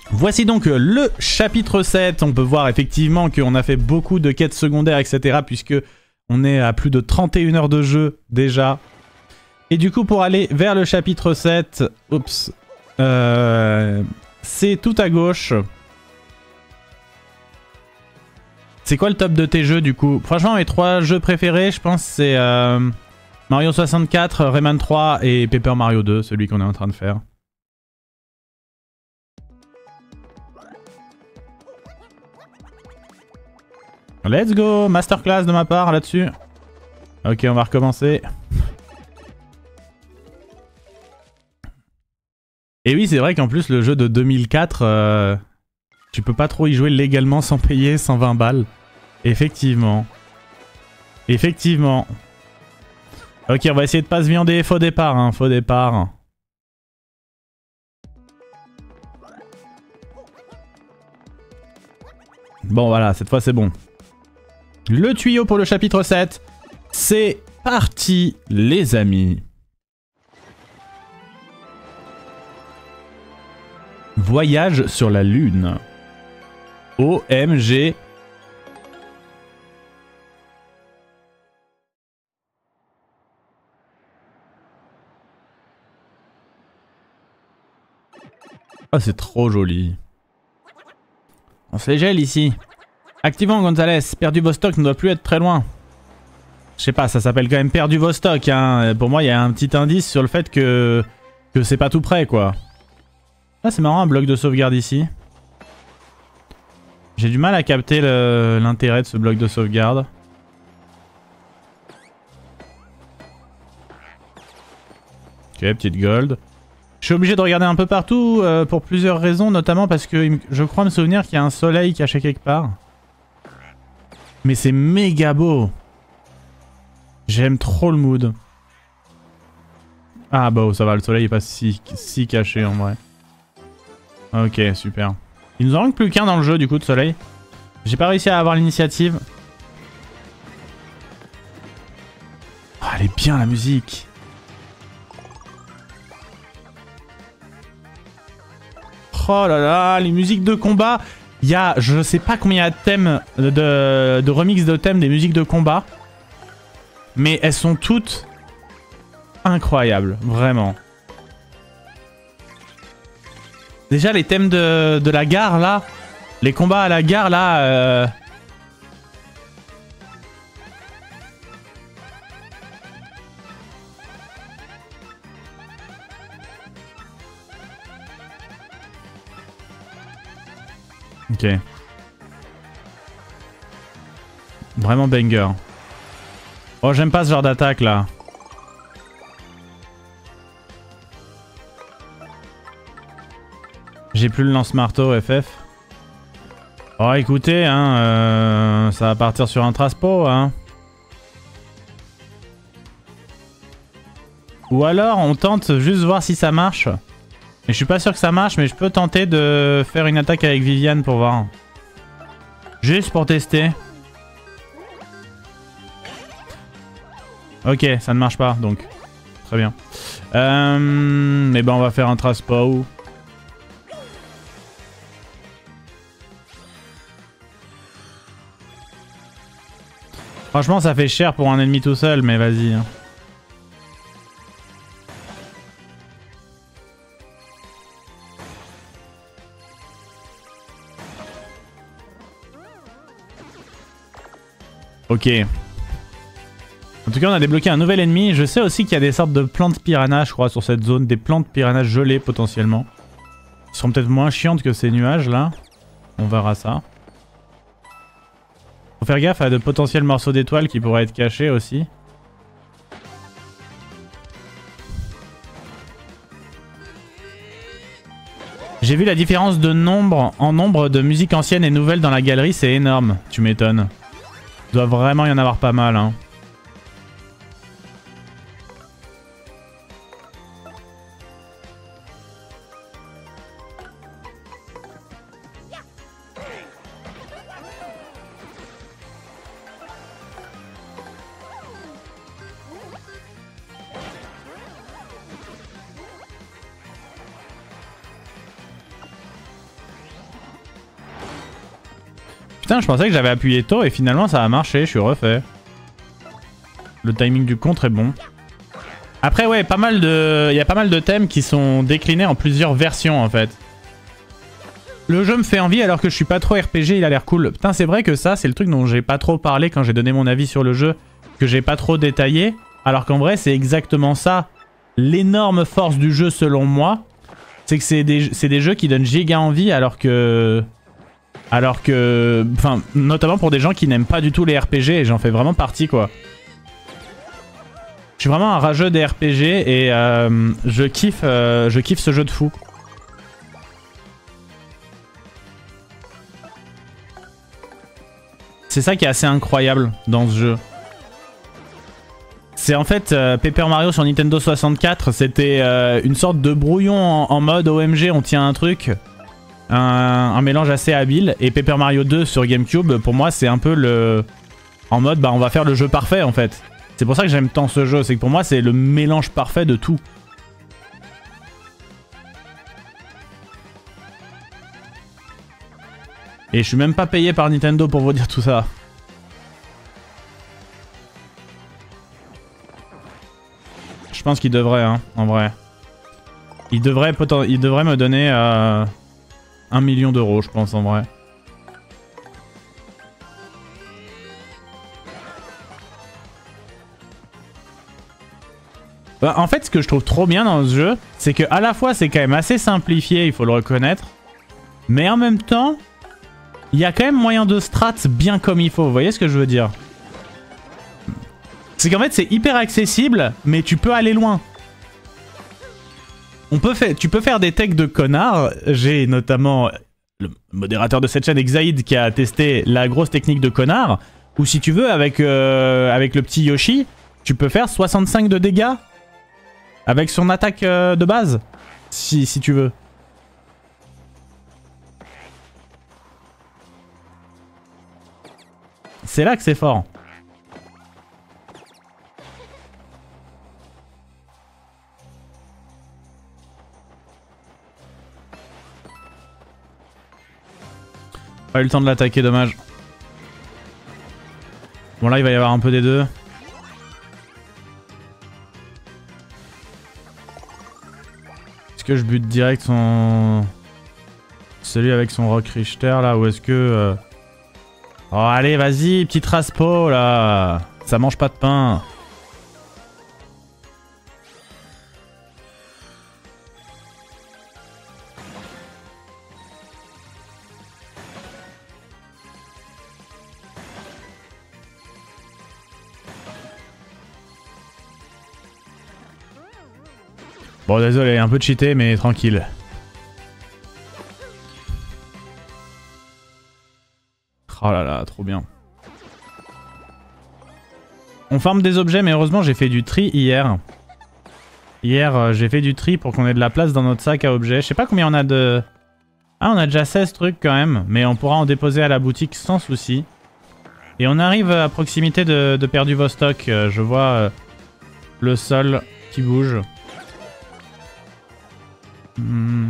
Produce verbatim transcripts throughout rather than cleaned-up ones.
Voici donc le chapitre sept. On peut voir effectivement qu'on a fait beaucoup de quêtes secondaires, et cetera. Puisque on est à plus de trente et une heures de jeu déjà. Et du coup, pour aller vers le chapitre sept, oups, euh, c'est tout à gauche. C'est quoi le top de tes jeux du coup? Franchement, mes trois jeux préférés, je pense, c'est euh, Mario soixante-quatre, Rayman trois et Paper Mario deux, celui qu'on est en train de faire. Let's go! Masterclass de ma part là-dessus. Ok, on va recommencer. Et oui, c'est vrai qu'en plus, le jeu de deux mille quatre, euh, tu peux pas trop y jouer légalement sans payer cent vingt balles. Effectivement. Effectivement. Ok, on va essayer de pas se viander. Faux départ, hein, faux départ. Bon, voilà, cette fois c'est bon. Le tuyau pour le chapitre sept. C'est parti, les amis. Voyage sur la Lune. O M G. Ah, c'est trop joli. On se les gèle ici. Activant Gonzalez, perdu Vostok ne doit plus être très loin. Je sais pas, ça s'appelle quand même perdu Vostok. Hein. Pour moi, il y a un petit indice sur le fait que, que c'est pas tout près, quoi. Ah, c'est marrant, un bloc de sauvegarde ici. J'ai du mal à capter l'intérêt de ce bloc de sauvegarde. Ok, petite gold. Je suis obligé de regarder un peu partout euh, pour plusieurs raisons, notamment parce que je crois me souvenir qu'il y a un soleil caché quelque part. Mais c'est méga beau. J'aime trop le mood. Ah bah ça va, le soleil est pas si, si caché en vrai. Ok, super. Il nous en manque plus qu'un dans le jeu du coup de soleil. J'ai pas réussi à avoir l'initiative. Oh, elle est bien la musique. Oh là là, les musiques de combat. Il y a, je sais pas combien il y a de thèmes, de, de remix de thèmes des musiques de combat. Mais elles sont toutes incroyables, vraiment. Déjà les thèmes de, de la gare là, les combats à la gare là. Euh... Ok. Vraiment banger. Oh, j'aime pas ce genre d'attaque là. J'ai plus le lance-marteau F F. Oh, écoutez, hein, euh, ça va partir sur un traspo, hein. Ou alors, on tente juste voir si ça marche. Mais je suis pas sûr que ça marche, mais je peux tenter de faire une attaque avec Viviane pour voir. Juste pour tester. Ok, ça ne marche pas, donc. Très bien. Euh, mais ben on va faire un traspo. Franchement, ça fait cher pour un ennemi tout seul, mais vas-y. Hein. Ok. En tout cas, on a débloqué un nouvel ennemi. Je sais aussi qu'il y a des sortes de plantes piranhas, je crois, sur cette zone. Des plantes piranhas gelées, potentiellement. Qui seront peut-être moins chiantes que ces nuages, là. On verra ça. Faut faire gaffe à de potentiels morceaux d'étoiles qui pourraient être cachés aussi. J'ai vu la différence de nombre en nombre de musiques anciennes et nouvelles dans la galerie, c'est énorme. Tu m'étonnes. Il doit vraiment y en avoir pas mal, hein. Putain, je pensais que j'avais appuyé tôt et finalement ça a marché, je suis refait. Le timing du contre est bon. Après ouais, pas mal de... il y a pas mal de thèmes qui sont déclinés en plusieurs versions en fait. Le jeu me fait envie alors que je suis pas trop R P G, il a l'air cool. Putain, c'est vrai que ça, c'est le truc dont j'ai pas trop parlé quand j'ai donné mon avis sur le jeu, que j'ai pas trop détaillé. Alors qu'en vrai, c'est exactement ça. L'énorme force du jeu selon moi, c'est que c'est des, c'est des jeux qui donnent giga envie alors que... Alors que... Enfin, notamment pour des gens qui n'aiment pas du tout les R P G, et j'en fais vraiment partie quoi. Je suis vraiment un rageux des R P G et euh, je kiffe, euh, je kiffe ce jeu de fou. C'est ça qui est assez incroyable dans ce jeu. C'est en fait euh, Paper Mario sur Nintendo soixante-quatre, c'était euh, une sorte de brouillon en, en mode O M G, on tient un truc, un, un mélange assez habile. Et Paper Mario deux sur GameCube, pour moi c'est un peu le... En mode bah on va faire le jeu parfait en fait. C'est pour ça que j'aime tant ce jeu, c'est que pour moi c'est le mélange parfait de tout. Et je suis même pas payé par Nintendo pour vous dire tout ça. Je pense qu'il devrait, hein, en vrai. Il devrait, il devrait me donner euh, un million d'euros, je pense, en vrai. Bah, en fait, ce que je trouve trop bien dans ce jeu, c'est que à la fois c'est quand même assez simplifié, il faut le reconnaître. Mais en même temps... il y a quand même moyen de strat bien comme il faut, vous voyez ce que je veux dire? C'est qu'en fait c'est hyper accessible, mais tu peux aller loin. On peut faire, tu peux faire des techs de connards. J'ai notamment le modérateur de cette chaîne, Exaïd, qui a testé la grosse technique de connard. Ou si tu veux, avec, euh, avec le petit Yoshi, tu peux faire soixante-cinq de dégâts. Avec son attaque euh, de base. Si, si tu veux. C'est là que c'est fort. Pas eu le temps de l'attaquer, dommage. Bon là il va y avoir un peu des deux. Est-ce que je bute direct son... celui avec son Rock Richter là, ou est-ce que... Euh... Oh allez vas-y, petit raspo là. Ça mange pas de pain. Bon désolé, un peu cheaté mais tranquille. Oh là là, trop bien. On farme des objets, mais heureusement j'ai fait du tri hier. Hier euh, j'ai fait du tri pour qu'on ait de la place dans notre sac à objets. Je sais pas combien on a de... Ah on a déjà seize trucs quand même, mais on pourra en déposer à la boutique sans souci. Et on arrive à proximité de, de Perdu Vostok. Euh, je vois euh, le sol qui bouge. Hmm.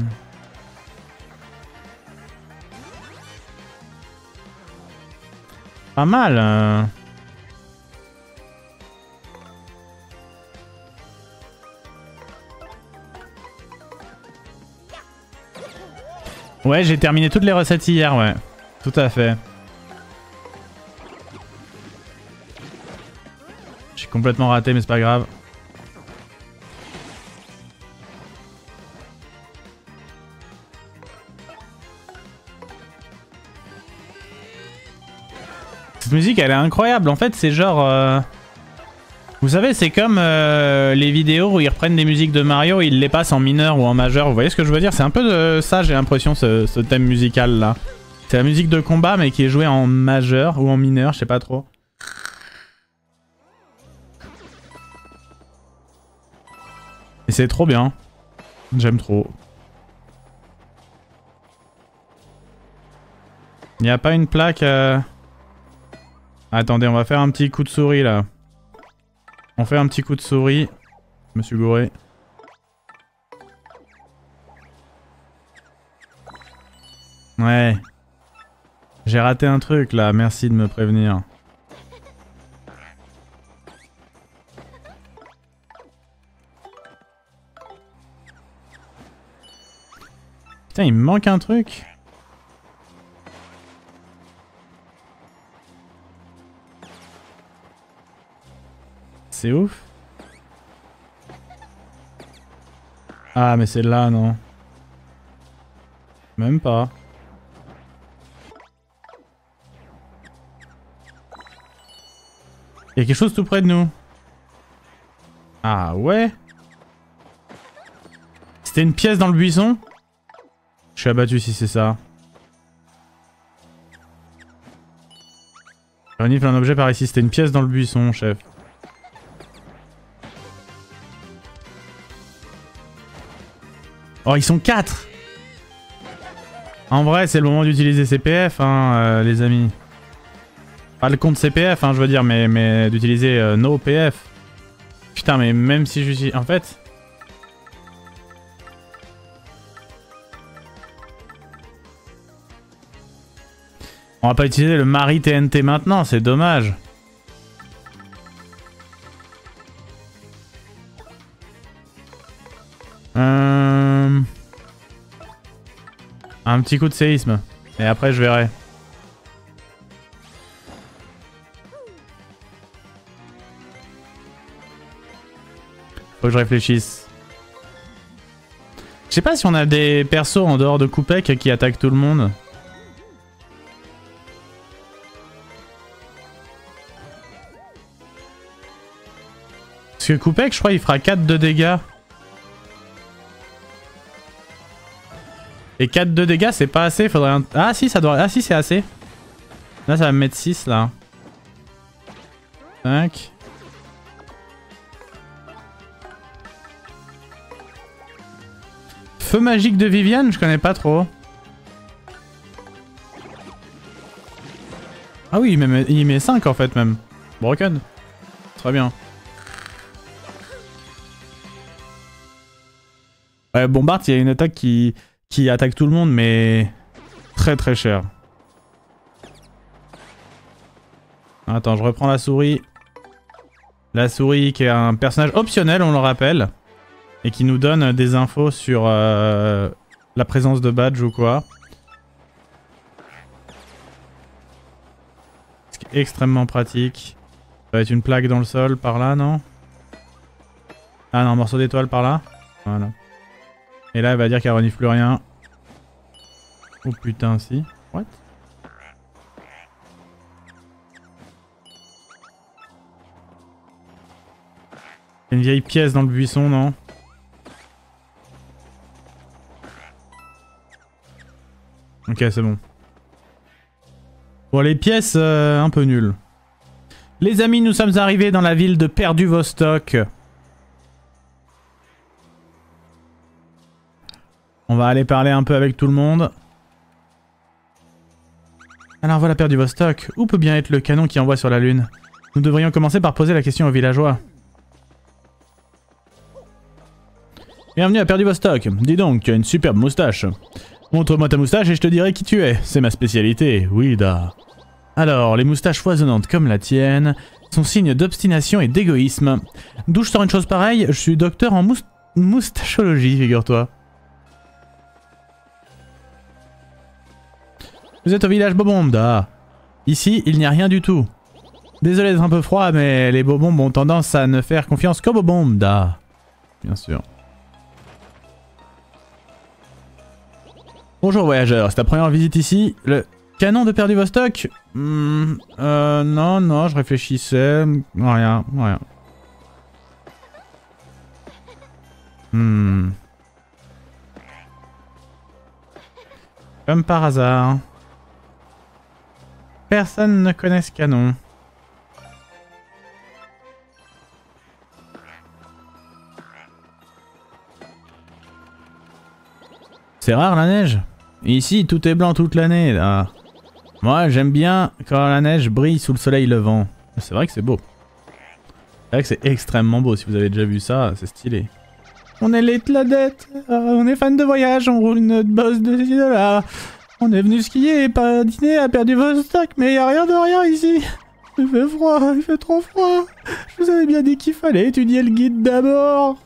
Pas mal. Euh... Ouais, j'ai terminé toutes les recettes hier, ouais. Tout à fait. J'ai complètement raté, mais c'est pas grave. Cette musique, elle est incroyable. En fait, c'est genre... Euh... Vous savez, c'est comme euh, les vidéos où ils reprennent des musiques de Mario et ils les passent en mineur ou en majeur. Vous voyez ce que je veux dire? C'est un peu de ça, j'ai l'impression, ce, ce thème musical là. C'est la musique de combat, mais qui est jouée en majeur ou en mineur, je sais pas trop. Et c'est trop bien. J'aime trop. Il n'y a pas une plaque... Euh... Attendez, on va faire un petit coup de souris là. On fait un petit coup de souris. Je me suis gouré. Ouais. J'ai raté un truc là, merci de me prévenir. Putain, il me manque un truc. C'est ouf. Ah mais c'est là, non. Même pas. Il y a quelque chose tout près de nous. Ah ouais. C'était une pièce dans le buisson? Je suis abattu si c'est ça. Renifle un objet par ici. C'était une pièce dans le buisson, chef. Oh, ils sont quatre. En vrai, c'est le moment d'utiliser C P F, hein, euh, les amis. Pas le compte C P F, hein, je veux dire, mais, mais d'utiliser euh, nos P F. Putain, mais même si j'utilise... En fait... On va pas utiliser le Mari T N T maintenant, c'est dommage. Euh... Un petit coup de séisme. Et après je verrai. Faut que je réfléchisse. Je sais pas si on a des persos en dehors de Koupek qui attaquent tout le monde. Parce que Koupek, je crois, il fera quatre de dégâts. Et quatre de dégâts, c'est pas assez, faudrait un... Ah si, ça doit... Ah si, c'est assez. Là, ça va me mettre six, là. cinq. Feu magique de Viviane, je connais pas trop. Ah oui, il met, il met cinq en fait, même. Broken. Très bien. Ouais, Bombard, il y a une attaque qui... qui attaque tout le monde, mais très très cher. Attends, je reprends la souris. La souris qui est un personnage optionnel, on le rappelle. Et qui nous donne des infos sur euh, la présence de badge ou quoi. Ce qui est extrêmement pratique. Ça va être une plaque dans le sol par là, non? Ah non, un morceau d'étoile par là. Voilà. Et là, elle va dire qu'elle renifle plus rien. Oh putain, si. What? Une vieille pièce dans le buisson, non? Ok, c'est bon. Bon, les pièces, euh, un peu nulles. Les amis, nous sommes arrivés dans la ville de Perdu-Vostok. On va aller parler un peu avec tout le monde. Alors voilà Perdu-Vostok. Où peut bien être le canon qui envoie sur la lune? Nous devrions commencer par poser la question aux villageois. Bienvenue à Perdu-Vostok. Dis donc, tu as une superbe moustache. Montre-moi ta moustache et je te dirai qui tu es. C'est ma spécialité, oui da. Alors, les moustaches foisonnantes comme la tienne sont signes d'obstination et d'égoïsme. D'où je sors une chose pareille? Je suis docteur en mous moustachologie, figure-toi. Vous êtes au village Bobomda. Ici, il n'y a rien du tout. Désolé d'être un peu froid, mais les Bobombes ont tendance à ne faire confiance qu'aux Bobomda. Bien sûr. Bonjour voyageur, c'est ta première visite ici. Le canon de Perdu-Vostok? hmm, Euh... Non, non, je réfléchissais... Rien, rien. Hmm... Comme par hasard. Personne ne connaît ce canon. C'est rare la neige. Ici, tout est blanc toute l'année, là. Moi, j'aime bien quand la neige brille sous le soleil levant. C'est vrai que c'est beau. C'est vrai que c'est extrêmement beau. Si vous avez déjà vu ça, c'est stylé. On est les Tladette. Euh, on est fan de voyage. On roule notre boss de six dollars. On est venu skier et pas dîner à Perdue-Vostok, mais y a rien de rien ici. Il fait froid, il fait trop froid. Je vous avais bien dit qu'il fallait étudier le guide d'abord.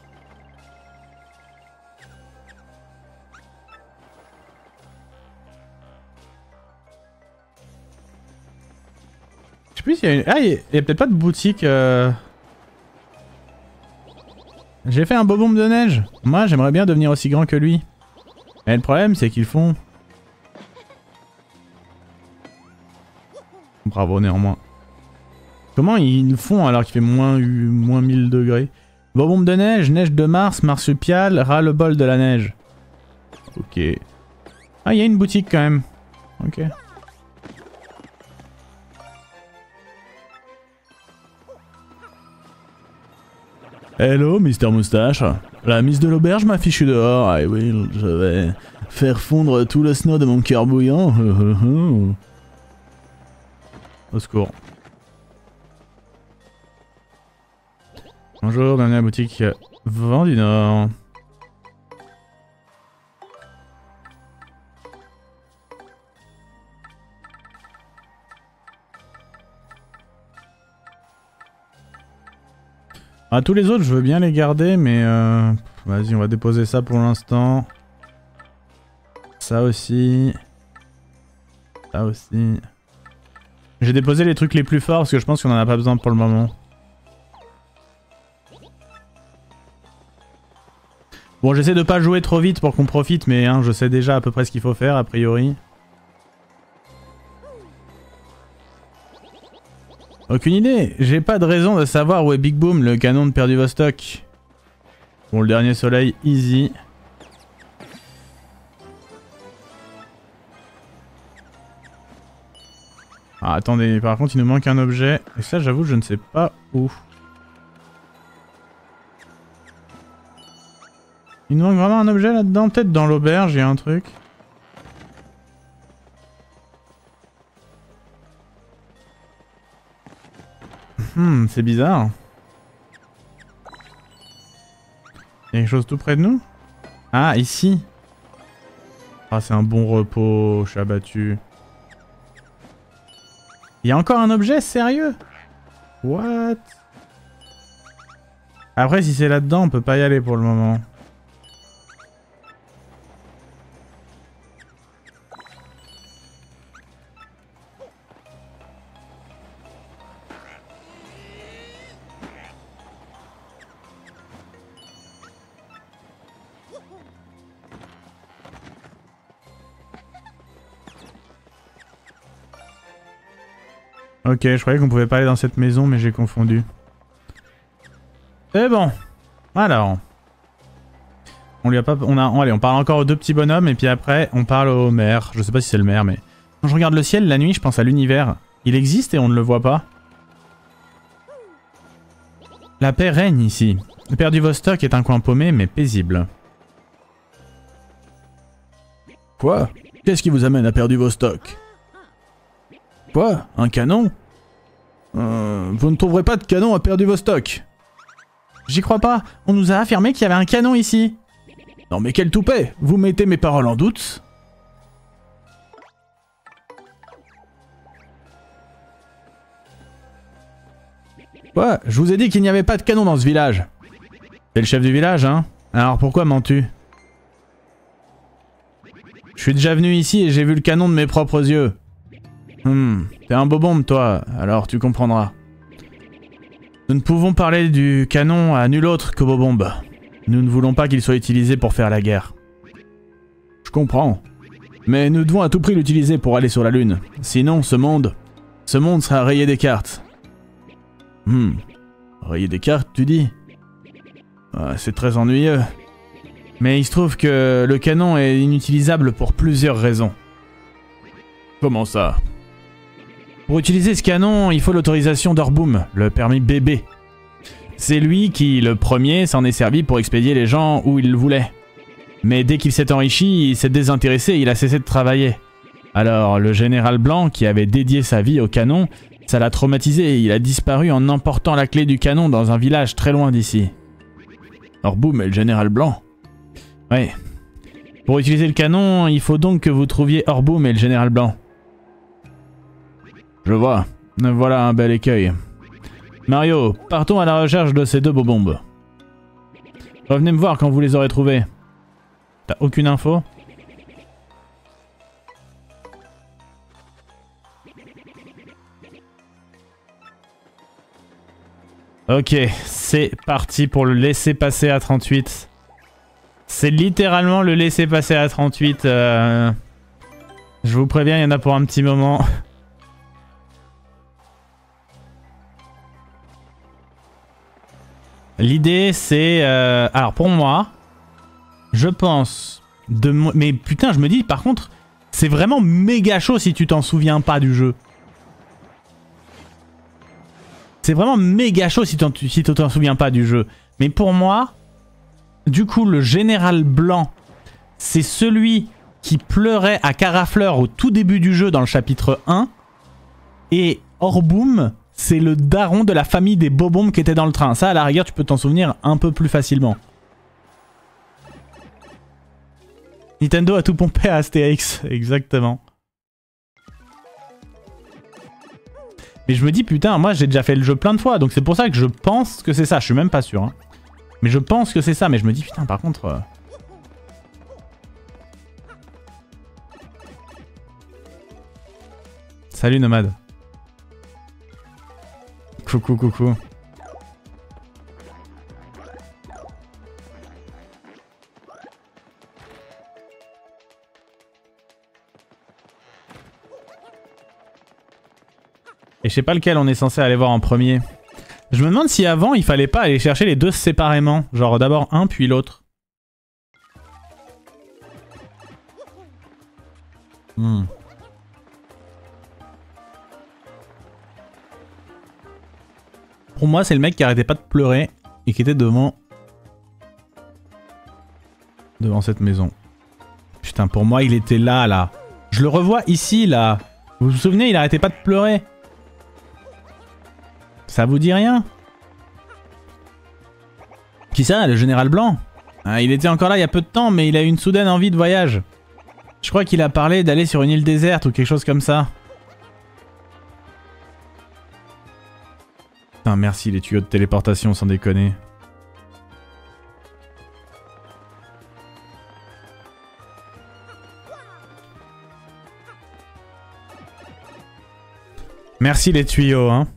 Je sais plus s'il y a une... Ah, il y a, a peut-être pas de boutique... Euh... J'ai fait un beau bombe de neige. Moi, j'aimerais bien devenir aussi grand que lui. Mais le problème, c'est qu'ils font... Bravo, néanmoins. Comment ils font alors qu'il fait moins, moins mille degrés? Beau bombe de neige, neige de Mars, marsupial, ras-le-bol de la neige. Ok. Ah, il y a une boutique quand même. Ok. Hello, Mister Moustache. La mise de l'auberge m'a fichu dehors. Ah oui, je vais faire fondre tout le snow de mon cœur bouillant. Au secours. Bonjour, bienvenue à la boutique Vent du Nord. Ah, tous les autres, je veux bien les garder, mais euh... vas-y, on va déposer ça pour l'instant. Ça aussi. Ça aussi. J'ai déposé les trucs les plus forts parce que je pense qu'on en a pas besoin pour le moment. Bon, j'essaie de pas jouer trop vite pour qu'on profite, mais hein, je sais déjà à peu près ce qu'il faut faire, a priori. Aucune idée. J'ai pas de raison de savoir où est Big Boom, le canon de Perdue-Vostok. Bon, le dernier soleil, easy. Ah, attendez, par contre, il nous manque un objet. Et ça, j'avoue, je ne sais pas où. Il nous manque vraiment un objet là-dedans? Peut-être dans l'auberge, il y a un truc. Hmm, c'est bizarre. Il y a quelque chose tout près de nous? Ah, ici. Ah, c'est un bon repos, je suis abattu. Il y a encore un objet, sérieux? What? Après, si c'est là-dedans, on peut pas y aller pour le moment. Ok, je croyais qu'on pouvait pas aller dans cette maison, mais j'ai confondu. C'est bon. Alors. On lui a pas... On a... Allez, on parle encore aux deux petits bonhommes, et puis après, on parle au maire. Je sais pas si c'est le maire, mais... Quand je regarde le ciel, la nuit, je pense à l'univers. Il existe et on ne le voit pas. La paix règne ici. Perdue-Vostok est un coin paumé, mais paisible. Quoi? Qu'est-ce qui vous amène à Perdue-Vostok? Quoi? Un canon? euh, Vous ne trouverez pas de canon à Perdue-Vostok. J'y crois pas. On nous a affirmé qu'il y avait un canon ici. Non mais quel toupet! Vous mettez mes paroles en doute? Quoi? Je vous ai dit qu'il n'y avait pas de canon dans ce village. C'est le chef du village, hein? Alors pourquoi mens-tu? Je suis déjà venu ici et j'ai vu le canon de mes propres yeux. Hmm, t'es un beau bombe toi, alors tu comprendras. Nous ne pouvons parler du canon à nul autre que Bobombe. Nous ne voulons pas qu'il soit utilisé pour faire la guerre. Je comprends. Mais nous devons à tout prix l'utiliser pour aller sur la Lune. Sinon, ce monde... Ce monde sera rayé des cartes. Hmm. Rayé des cartes, tu dis? Ah, c'est très ennuyeux. Mais il se trouve que le canon est inutilisable pour plusieurs raisons. Comment ça? Pour utiliser ce canon, il faut l'autorisation d'Orboom, le permis bébé. C'est lui qui, le premier, s'en est servi pour expédier les gens où il le voulait. Mais dès qu'il s'est enrichi, il s'est désintéressé et il a cessé de travailler. Alors, le général Blanc, qui avait dédié sa vie au canon, ça l'a traumatisé et il a disparu en emportant la clé du canon dans un village très loin d'ici. Orboom est le général Blanc? Ouais. Pour utiliser le canon, il faut donc que vous trouviez Orboom et le général blanc. Je vois. Voilà un bel écueil. Mario, partons à la recherche de ces deux beaux bombes. Revenez me voir quand vous les aurez trouvés. T'as aucune info? Ok, c'est parti pour le laisser-passer à trente-huit. C'est littéralement le laisser-passer à trente-huit. Euh... Je vous préviens, il y en a pour un petit moment. L'idée, c'est... Euh... Alors, pour moi, je pense... de Mais putain, je me dis, par contre, c'est vraiment méga chaud si tu t'en souviens pas du jeu. C'est vraiment méga chaud si tu t'en souviens pas du jeu. Mais pour moi, du coup, le général blanc, c'est celui qui pleurait à Carafleur au tout début du jeu dans le chapitre un. Et Orboom, c'est le daron de la famille des Bobombes qui était dans le train. Ça, à la rigueur, tu peux t'en souvenir un peu plus facilement. Nintendo a tout pompé à Astérix, exactement. Mais je me dis, putain, moi j'ai déjà fait le jeu plein de fois, donc c'est pour ça que je pense que c'est ça. Je suis même pas sûr. Hein. Mais je pense que c'est ça, mais je me dis, putain, par contre... Euh... Salut Nomade. Coucou, coucou. Et je sais pas lequel on est censé aller voir en premier. Je me demande si avant il fallait pas aller chercher les deux séparément. Genre d'abord un puis l'autre. Hmm. Pour moi c'est le mec qui arrêtait pas de pleurer et qui était devant... Devant cette maison. Putain, pour moi il était là, là. Je le revois ici, là. Vous vous souvenez, il arrêtait pas de pleurer. Ça vous dit rien? Qui ça, le général blanc? Ah, il était encore là il y a peu de temps, mais il a eu une soudaine envie de voyage. Je crois qu'il a parlé d'aller sur une île déserte ou quelque chose comme ça. Putain, merci les tuyaux de téléportation, sans déconner. Merci les tuyaux, hein.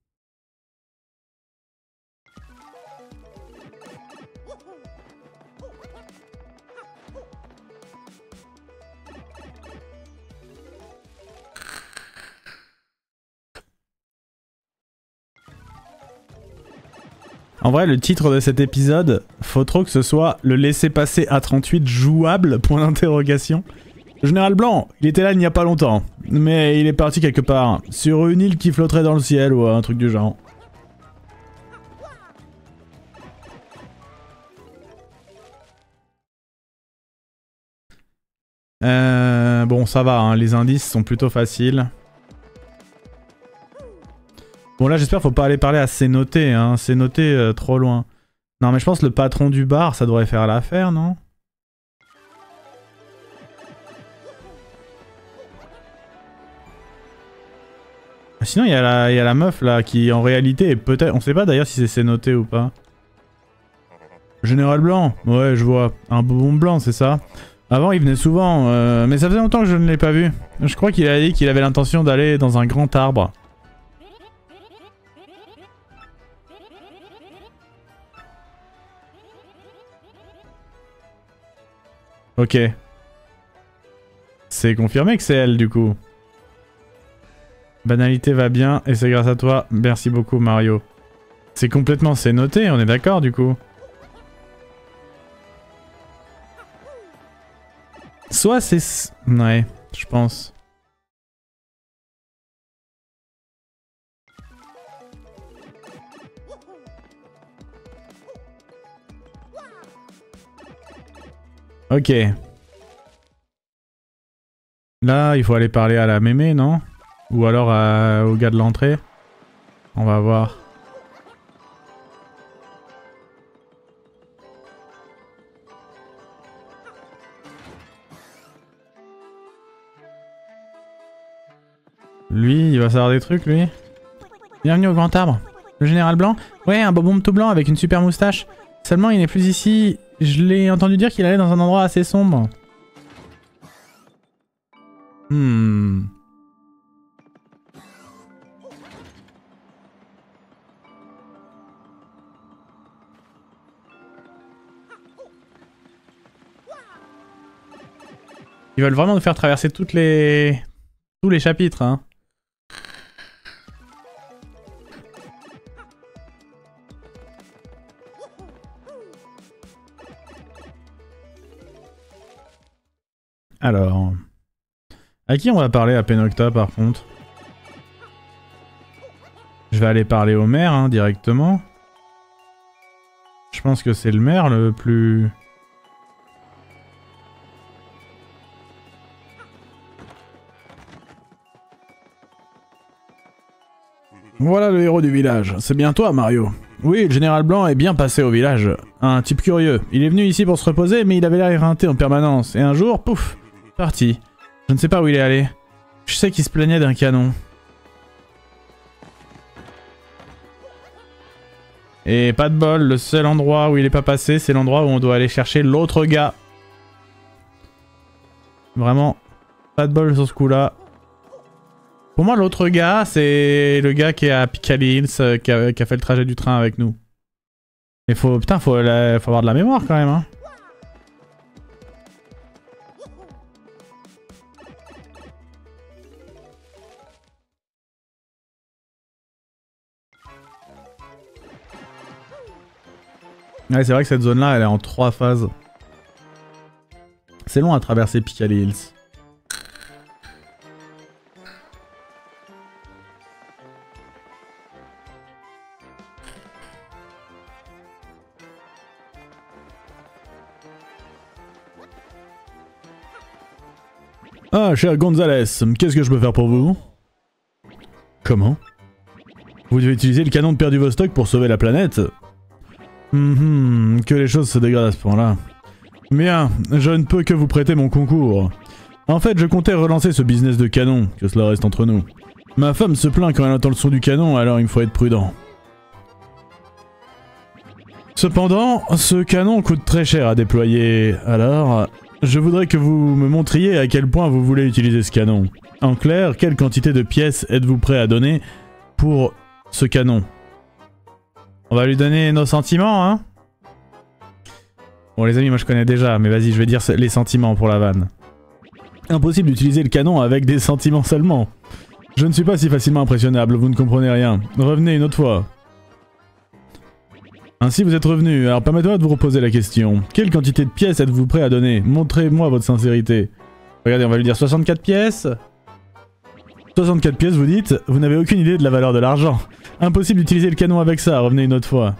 En vrai, le titre de cet épisode, faut trop que ce soit le laisser-passer à trente-huit jouable, point d'interrogation. Le général blanc, il était là il n'y a pas longtemps, mais il est parti quelque part, sur une île qui flotterait dans le ciel ou un truc du genre. Euh, bon, ça va, hein, les indices sont plutôt faciles. Bon là j'espère faut pas aller parler à C'est noté, hein. C'est noté euh, trop loin. Non mais je pense que le patron du bar ça devrait faire l'affaire, non? Sinon il y, y a la meuf là qui en réalité est peut-être... On sait pas d'ailleurs si c'est C'est noté ou pas. Général blanc, ouais je vois. Un bonbon blanc c'est ça. Avant il venait souvent, euh, mais ça faisait longtemps que je ne l'ai pas vu. Je crois qu'il a dit qu'il avait l'intention d'aller dans un grand arbre. Ok. C'est confirmé que c'est elle du coup. Banalité va bien et c'est grâce à toi. Merci beaucoup Mario. C'est complètement C'est noté, on est d'accord du coup. Soit c'est... Ouais, je pense. Ok. Là, il faut aller parler à la mémé, non? Ou alors à... au gars de l'entrée? On va voir. Lui, il va savoir des trucs, lui. Bienvenue au grand arbre. Le général blanc? Ouais, un bonhomme tout blanc avec une super moustache. Seulement, il n'est plus ici. Je l'ai entendu dire qu'il allait dans un endroit assez sombre. Hmm... Ils veulent vraiment nous faire traverser toutes les... tous les chapitres, hein. Alors... À qui on va parler à Penocta par contre? Je vais aller parler au maire, hein, directement. Je pense que c'est le maire le plus... Voilà le héros du village. C'est bien toi, Mario. Oui, le général blanc est bien passé au village. Un type curieux. Il est venu ici pour se reposer, mais il avait l'air éreinté en permanence. Et un jour, pouf, parti. Je ne sais pas où il est allé. Je sais qu'il se plaignait d'un canon. Et pas de bol, le seul endroit où il est pas passé, c'est l'endroit où on doit aller chercher l'autre gars. Vraiment, pas de bol sur ce coup-là. Pour moi, l'autre gars, c'est le gars qui est à Piccadilly Hills, euh, qui, a, qui a fait le trajet du train avec nous. Et faut, putain, faut, la, faut avoir de la mémoire quand même, hein. Ouais, c'est vrai que cette zone-là, elle est en trois phases. C'est long à traverser Piccadilly Hills. Ah, cher Gonzalez, qu'est-ce que je peux faire pour vous? Comment? Vous devez utiliser le canon de Père du Vostok pour sauver la planète? Hum, hum, que les choses se dégradent à ce point-là. Bien, je ne peux que vous prêter mon concours. En fait, je comptais relancer ce business de canon, que cela reste entre nous. Ma femme se plaint quand elle entend le son du canon, alors il me faut être prudent. Cependant, ce canon coûte très cher à déployer, alors... Je voudrais que vous me montriez à quel point vous voulez utiliser ce canon. En clair, quelle quantité de pièces êtes-vous prêt à donner pour ce canon? On va lui donner nos sentiments, hein? Bon les amis, moi je connais déjà, mais vas-y, je vais dire les sentiments pour la vanne. Impossible d'utiliser le canon avec des sentiments seulement. Je ne suis pas si facilement impressionnable, vous ne comprenez rien. Revenez une autre fois. Ainsi vous êtes revenu, alors permettez-moi de vous reposer la question. Quelle quantité de pièces êtes-vous prêt à donner? Montrez-moi votre sincérité. Regardez, on va lui dire soixante-quatre pièces. soixante-quatre pièces, vous dites? Vous n'avez aucune idée de la valeur de l'argent. Impossible d'utiliser le canon avec ça, revenez une autre fois.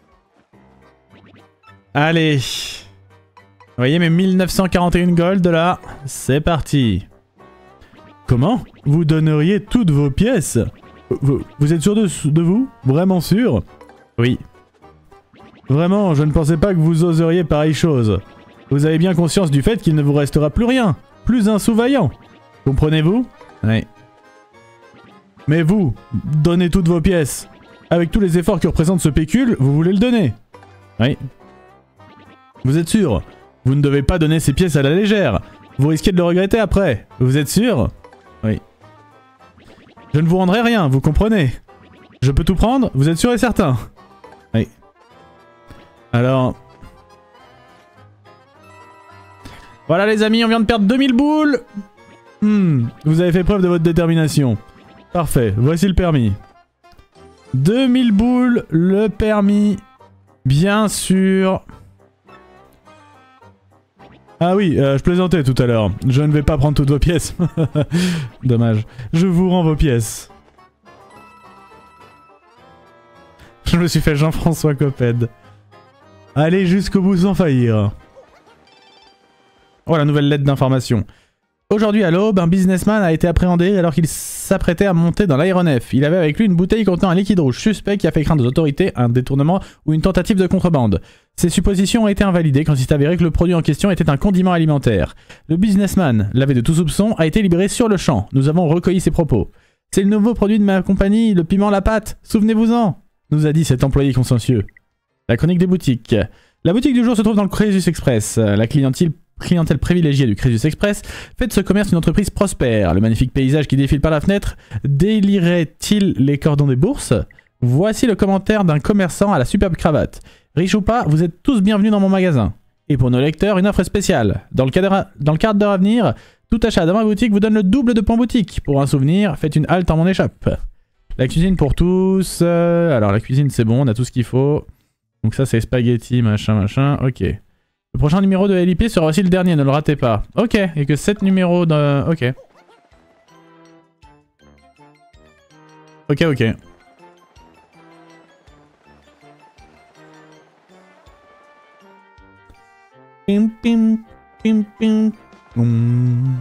Allez. Vous voyez mes mille neuf cent quarante et un gold là? C'est parti. Comment? Vous donneriez toutes vos pièces? Vous, vous êtes sûr de, de vous? Vraiment sûr? Oui. Vraiment, je ne pensais pas que vous oseriez pareille chose. Vous avez bien conscience du fait qu'il ne vous restera plus rien. Plus un sous-vaillant. Comprenez-vous? Oui. Mais vous, donnez toutes vos pièces. Avec tous les efforts que représente ce pécule, vous voulez le donner? Oui. Vous êtes sûr? Vous ne devez pas donner ces pièces à la légère. Vous risquez de le regretter après. Vous êtes sûr? Oui. Je ne vous rendrai rien, vous comprenez? Je peux tout prendre? Vous êtes sûr et certain? Oui. Alors... Voilà les amis, on vient de perdre deux mille boules. Hmm, vous avez fait preuve de votre détermination. Parfait, voici le permis. deux mille boules, le permis. Bien sûr. Ah oui, euh, je plaisantais tout à l'heure. Je ne vais pas prendre toutes vos pièces. Dommage. Je vous rends vos pièces. Je me suis fait Jean-François Coped. Allez jusqu'au bout sans faillir. Oh, la nouvelle lettre d'information. Aujourd'hui à l'aube, un businessman a été appréhendé alors qu'il s'apprêtait à monter dans l'aéronef. Il avait avec lui une bouteille contenant un liquide rouge suspect qui a fait craindre aux autorités un détournement ou une tentative de contrebande. Ces suppositions ont été invalidées quand il s'est avéré que le produit en question était un condiment alimentaire. Le businessman, lavé de tout soupçon, a été libéré sur le champ. Nous avons recueilli ses propos. C'est le nouveau produit de ma compagnie, le piment à la pâte. Souvenez-vous-en, nous a dit cet employé consciencieux. La chronique des boutiques. La boutique du jour se trouve dans le Crésus Express. La clientèle, clientèle privilégiée du Crésus Express fait de ce commerce une entreprise prospère. Le magnifique paysage qui défile par la fenêtre délirait-il les cordons des bourses? Voici le commentaire d'un commerçant à la superbe cravate. Riche ou pas, vous êtes tous bienvenus dans mon magasin. Et pour nos lecteurs, une offre spéciale. Dans le cadre, dans le quart d'heure à venir, tout achat dans ma boutique vous donne le double de points boutique. Pour un souvenir, faites une halte en mon échoppe. La cuisine pour tous. Euh, alors la cuisine c'est bon, on a tout ce qu'il faut. Donc ça c'est spaghetti, machin, machin. Ok. Le prochain numéro de L I P sera aussi le dernier, ne le ratez pas. Ok, et que sept numéros de... Ok. Ok, ok. Pim, pim, pim, pim, pim.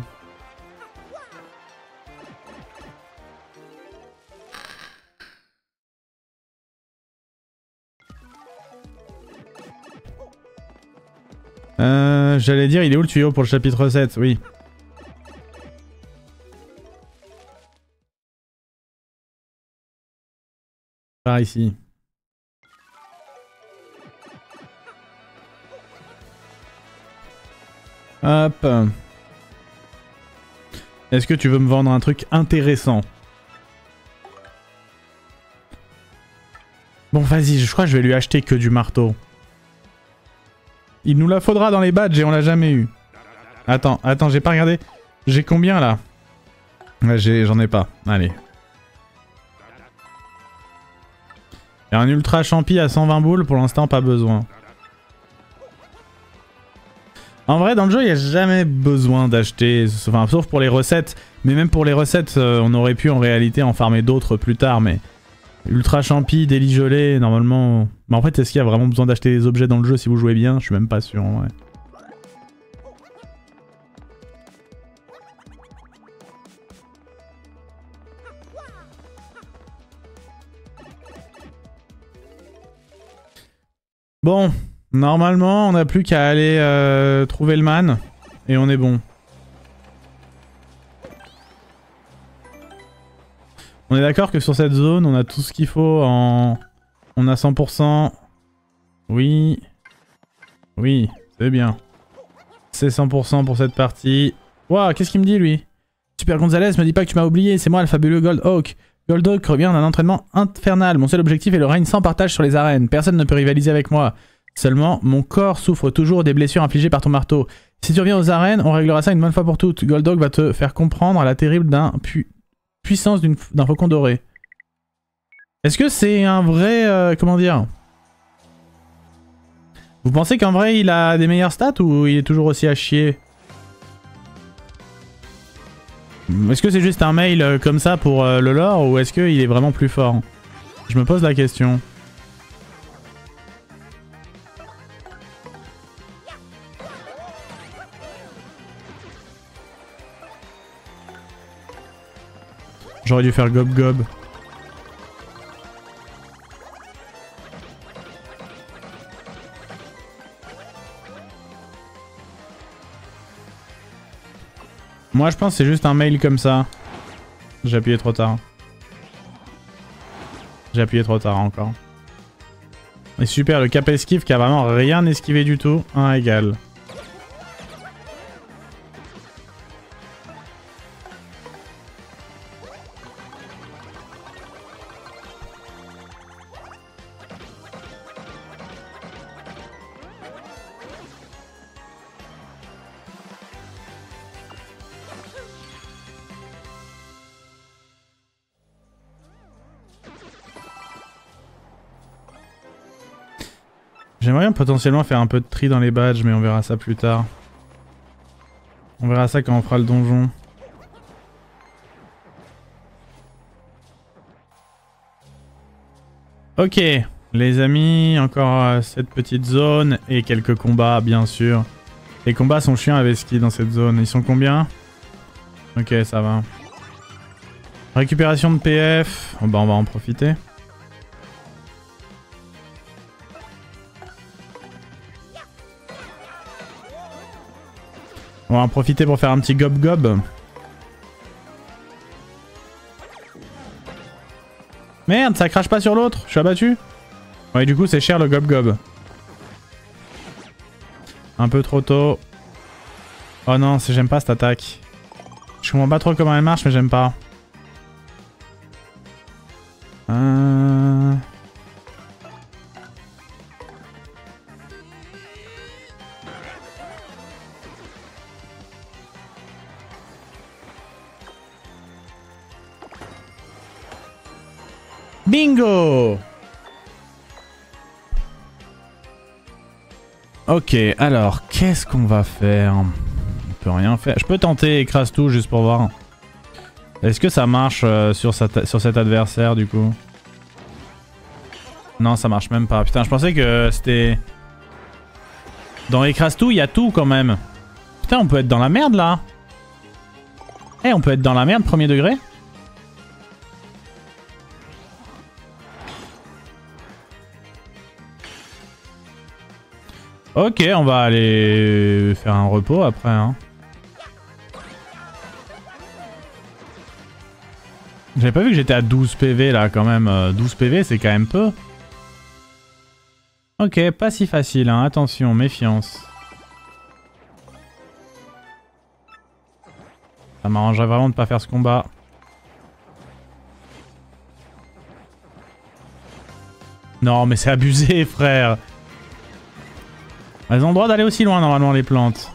Euh, j'allais dire, il est où le tuyau pour le chapitre sept? Oui. Par ici. Hop. Est-ce que tu veux me vendre un truc intéressant? Bon, vas-y, je crois que je vais lui acheter que du marteau. Il nous la faudra dans les badges et on l'a jamais eu. Attends, attends, j'ai pas regardé. J'ai combien là? Ouais, j'en ai, ai pas. Allez. Et un ultra champi à cent vingt boules, pour l'instant pas besoin. En vrai, dans le jeu, il n'y a jamais besoin d'acheter, enfin, sauf pour les recettes. Mais même pour les recettes, euh, on aurait pu en réalité en farmer d'autres plus tard. Mais ultra champi, délit gelé, normalement... Mais en fait, est-ce qu'il y a vraiment besoin d'acheter des objets dans le jeu si vous jouez bien? Je suis même pas sûr, en vrai. Bon, normalement, on n'a plus qu'à aller euh, trouver le man. Et on est bon. On est d'accord que sur cette zone, on a tout ce qu'il faut en... On a cent pour cent. Oui. Oui, c'est bien. C'est cent pour cent pour cette partie. Waouh, qu'est-ce qu'il me dit lui? Super Gonzalez, me dis pas que tu m'as oublié, c'est moi le fabuleux Gold Hawk. Gold Hawk revient d'un entraînement infernal. Mon seul objectif est le règne sans partage sur les arènes. Personne ne peut rivaliser avec moi. Seulement, mon corps souffre toujours des blessures infligées par ton marteau. Si tu reviens aux arènes, on réglera ça une bonne fois pour toutes. Gold Hawk va te faire comprendre la terrible d'un pu puissance d'un faucon doré. Est-ce que c'est un vrai... Euh, comment dire? Vous pensez qu'en vrai il a des meilleures stats ou il est toujours aussi à chier? Est-ce que c'est juste un mail euh, comme ça pour euh, le lore ou est-ce qu'il est vraiment plus fort? Je me pose la question. J'aurais dû faire gob gob. Moi je pense que c'est juste un mail comme ça. J'ai appuyé trop tard. J'ai appuyé trop tard encore. Et super, le cap esquive qui a vraiment rien esquivé du tout. un égal. J'aimerais bien potentiellement faire un peu de tri dans les badges, mais on verra ça plus tard. On verra ça quand on fera le donjon. Ok, les amis, encore euh, cette petite zone et quelques combats, bien sûr. Les combats sont chiants avec ski dans cette zone. Ils sont combien? Ok, ça va. Récupération de P F. Oh, bah, on va en profiter. On va en profiter pour faire un petit gob gob. Merde, ça crache pas sur l'autre. Je suis abattu. Ouais, du coup, c'est cher le gob-gob. Un peu trop tôt. Oh non, j'aime pas cette attaque. Je comprends pas trop comment elle marche, mais j'aime pas. Euh... Bingo! Ok, alors, qu'est-ce qu'on va faire? On peut rien faire. Je peux tenter écrase tout juste pour voir. Est-ce que ça marche euh, sur, sa sur cet adversaire du coup? Non, ça marche même pas. Putain, je pensais que c'était... Dans écrase tout, il y a tout quand même. Putain, on peut être dans la merde là. Eh, hey, on peut être dans la merde premier degré? Ok, on va aller faire un repos après. Hein. J'avais pas vu que j'étais à douze P V là quand même. douze P V c'est quand même peu. Ok, pas si facile. Hein. Attention, méfiance. Ça m'arrangerait vraiment de pas faire ce combat. Non mais c'est abusé frère. Elles ont le droit d'aller aussi loin normalement les plantes.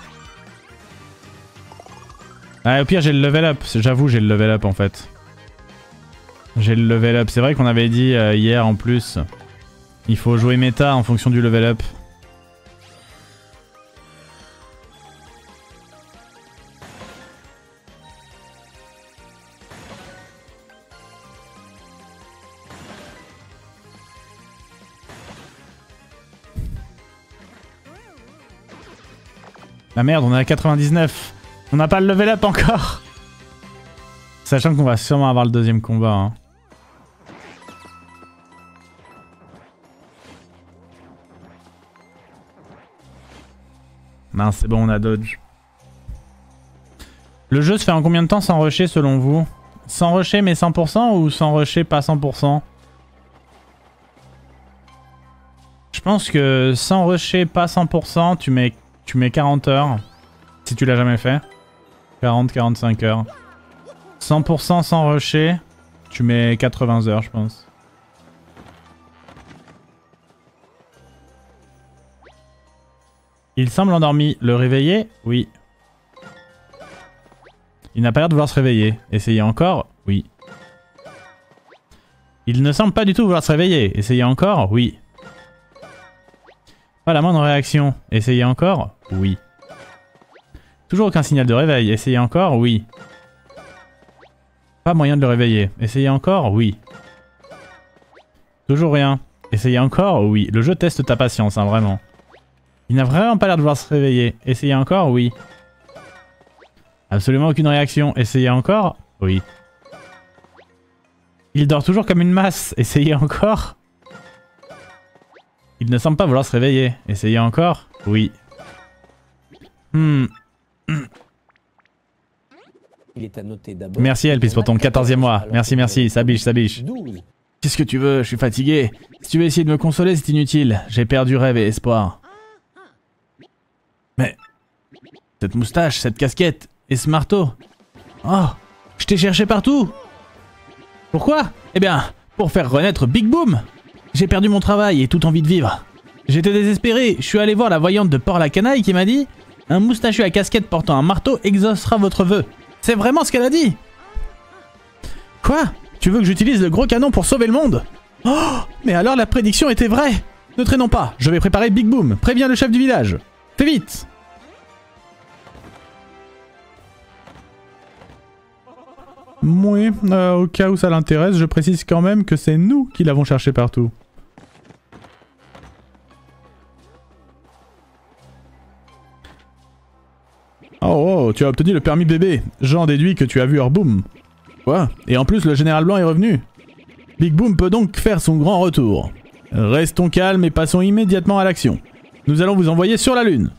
Ah, au pire j'ai le level up, j'avoue j'ai le level up en fait. J'ai le level up, c'est vrai qu'on avait dit euh, hier en plus. Il faut jouer méta en fonction du level up. La merde, on est à quatre-vingt-dix-neuf. On n'a pas le level up encore. Sachant qu'on va sûrement avoir le deuxième combat. Hein. Non, c'est bon, on a dodge. Le jeu se fait en combien de temps sans rusher selon vous? Sans rusher mais cent pour cent ou sans rusher pas cent pour cent? Je pense que sans rusher pas cent pour cent, tu mets, tu mets quarante heures. Si tu l'as jamais fait. quarante à quarante-cinq heures. cent pour cent sans rusher, tu mets quatre-vingts heures je pense. Il semble endormi. Le réveiller? Oui. Il n'a pas l'air de vouloir se réveiller. Essayez encore? Oui. Il ne semble pas du tout vouloir se réveiller. Essayez encore? Oui. Pas la moindre réaction. Essayez encore? Oui. Toujours aucun signal de réveil. Essayez encore? Oui. Pas moyen de le réveiller. Essayez encore? Oui. Toujours rien. Essayez encore? Oui. Le jeu teste ta patience, hein, vraiment. Il n'a vraiment pas l'air de vouloir se réveiller. Essayez encore? Oui. Absolument aucune réaction. Essayez encore? Oui. Il dort toujours comme une masse. Essayez encore? Il ne semble pas vouloir se réveiller. Essayez encore? Oui. Hmm. Il est à noter d'abord. Merci Elpis pour ton quatorzième mois. Merci, merci. Ça biche, ça biche. Qu'est-ce que tu veux? Je suis fatigué. Si tu veux essayer de me consoler, c'est inutile. J'ai perdu rêve et espoir. Mais... cette moustache, cette casquette et ce marteau. Oh, je t'ai cherché partout. Pourquoi? Eh bien, pour faire renaître Big Boom. J'ai perdu mon travail et toute envie de vivre. J'étais désespéré. Je suis allé voir la voyante de Port-la-Canaille qui m'a dit: un moustachu à casquette portant un marteau exaucera votre vœu. C'est vraiment ce qu'elle a dit. Quoi? Tu veux que j'utilise le gros canon pour sauver le monde? Oh, mais alors la prédiction était vraie. Ne traînons pas, je vais préparer Big Boom. Préviens le chef du village. Fais vite. Oui, euh, au cas où ça l'intéresse, je précise quand même que c'est nous qui l'avons cherché partout. Oh, oh, tu as obtenu le permis bébé. J'en déduis que tu as vu Orboom. Quoi? Et en plus, le général Blanc est revenu. Big Boom peut donc faire son grand retour. Restons calmes et passons immédiatement à l'action. Nous allons vous envoyer sur la Lune.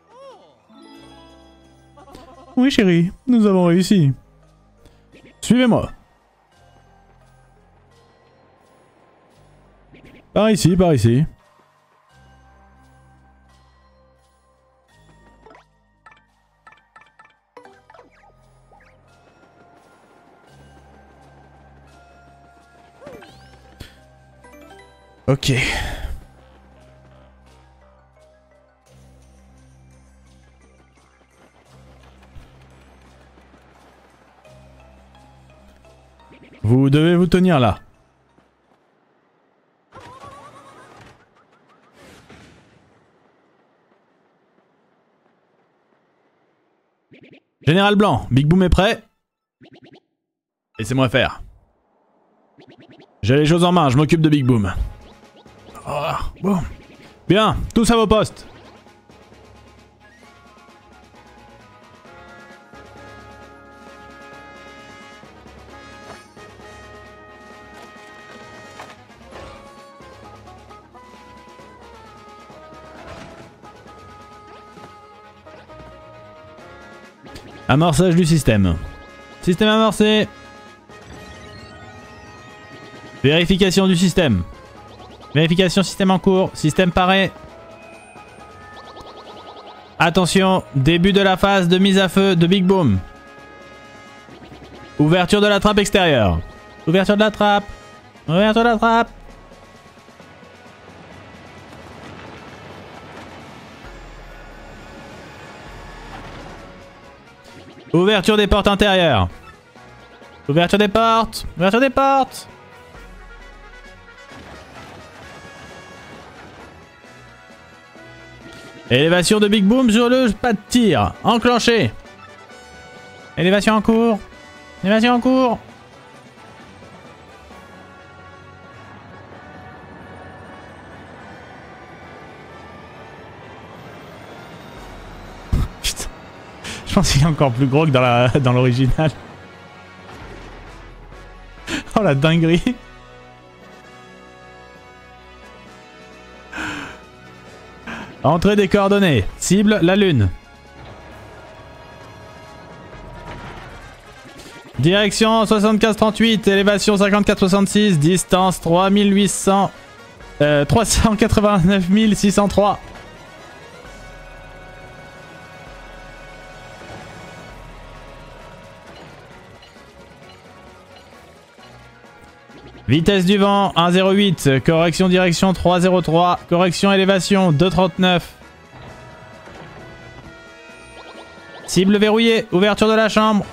Oui, chérie, nous avons réussi. Suivez-moi. Par ici, par ici. Ok. Vous devez vous tenir là. Général Blanc, Big Boom est prêt? Laissez-moi faire. J'ai les choses en main, je m'occupe de Big Boom. Oh, bon. Bien, tous à vos postes. Amorçage du système. Système amorcé. Vérification du système. Vérification système en cours. Système paré. Attention, début de la phase de mise à feu de Big Boom. Ouverture de la trappe extérieure. Ouverture de la trappe. Ouverture de la trappe. Ouverture des portes intérieures. Ouverture des portes. Ouverture des portes. Élévation de Big Boom sur le pas de tir. Enclenché. Élévation en cours. Élévation en cours. Putain. Je pense qu'il est encore plus gros que dans la dans l'original. Oh la dinguerie. Entrée des coordonnées. Cible, la Lune. Direction soixante-quinze trente-huit, élévation cinquante-quatre soixante-six, distance trois mille huit cents... Euh, trois cent quatre-vingt-neuf mille six cent trois. Vitesse du vent un zéro huit, correction direction trois zéro trois, correction élévation deux trente-neuf. Cible verrouillée, ouverture de la chambre.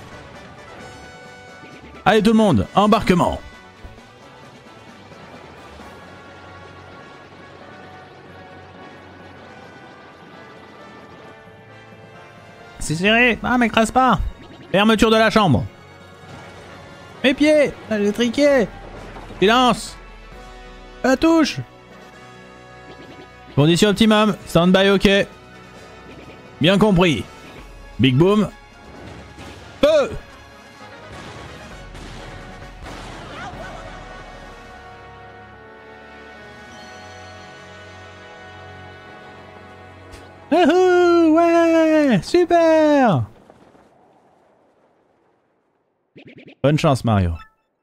Allez tout le monde, embarquement. C'est serré, ah m'écrase pas. Fermeture de la chambre. Mes pieds, l'étriquet. Silence! La touche! Condition optimum, stand-by ok. Bien compris. Big Boom. Feu! Wouhou! Ouais! Super! Bonne chance Mario.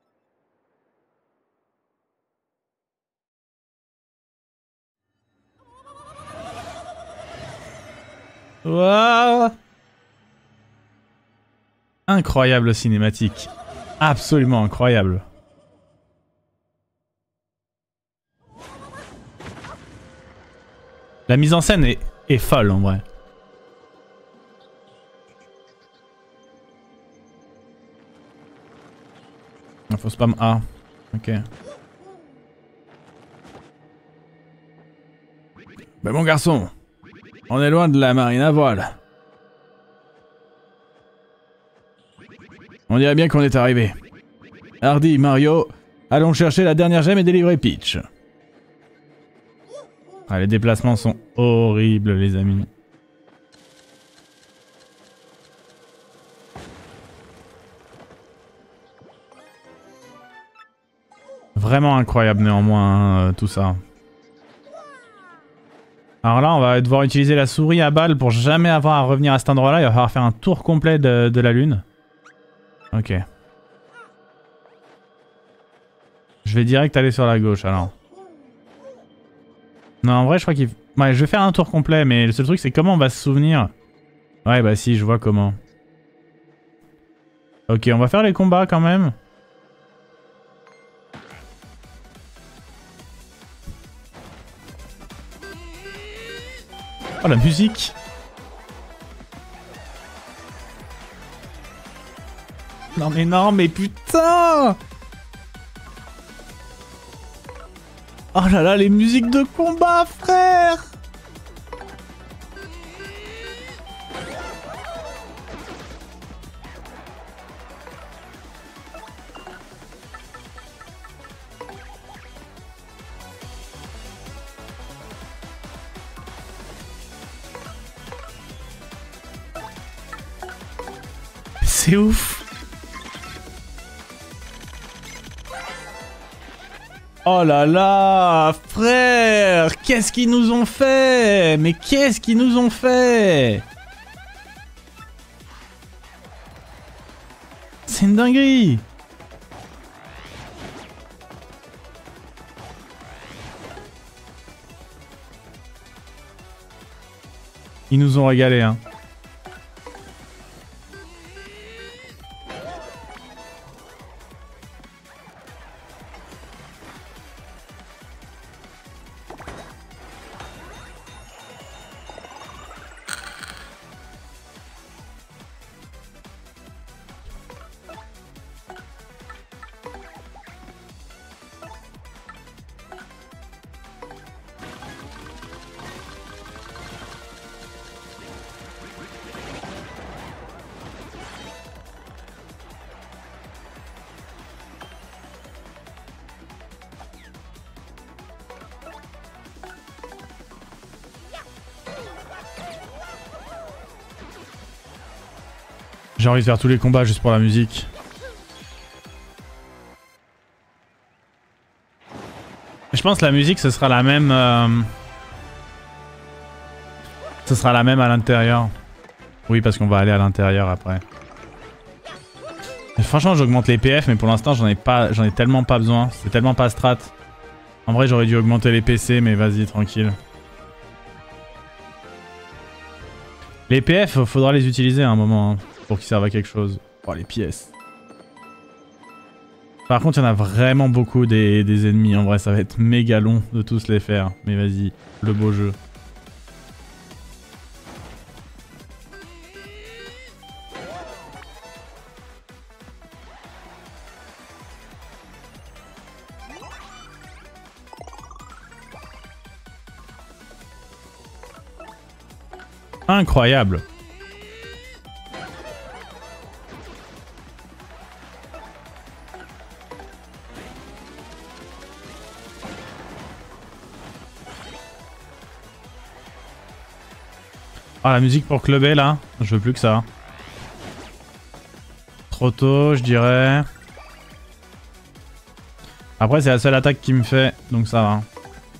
Wow. Incroyable cinématique. Absolument incroyable. La mise en scène est, est folle en vrai. Il faut spam A. Ok. Ben mon garçon. On est loin de la marine à voile. On dirait bien qu'on est arrivé. Hardy, Mario, allons chercher la dernière gemme et délivrer Peach. Ah, les déplacements sont horribles, les amis. Vraiment incroyable néanmoins, hein, tout ça. Alors là, on va devoir utiliser la souris à balle pour jamais avoir à revenir à cet endroit-là. Il va falloir faire un tour complet de, de la Lune. Ok. Je vais direct aller sur la gauche alors. Non, en vrai, je crois qu'il... Ouais, je vais faire un tour complet, mais le seul truc, c'est comment on va se souvenir. Ouais, bah si, je vois comment. Ok, on va faire les combats quand même. Oh, la musique! Non mais non, mais putain! Oh là là, les musiques de combat, frère! C'est ouf! Oh là là, frère, qu'est-ce qu'ils nous ont fait? Mais qu'est-ce qu'ils nous ont fait? C'est une dinguerie. Ils nous ont régalé, hein. J'ai envie de faire tous les combats juste pour la musique. Je pense que la musique ce sera la même... Euh... Ce sera la même à l'intérieur. Oui, parce qu'on va aller à l'intérieur après. Et franchement, j'augmente les P F, mais pour l'instant, j'en ai pas, j'en ai tellement pas besoin. C'est tellement pas strat. En vrai, j'aurais dû augmenter les P C, mais vas-y, tranquille. Les P F, faudra les utiliser à un moment, hein, pour qu'ils servent à quelque chose. Oh, les pièces. Par contre, il y en a vraiment beaucoup des, des ennemis. En vrai, ça va être méga long de tous les faire. Mais vas-y, le beau jeu. Incroyable. Ah, la musique pour clubber là, je veux plus que ça. Trop tôt, je dirais. Après, c'est la seule attaque qui me fait, donc ça va.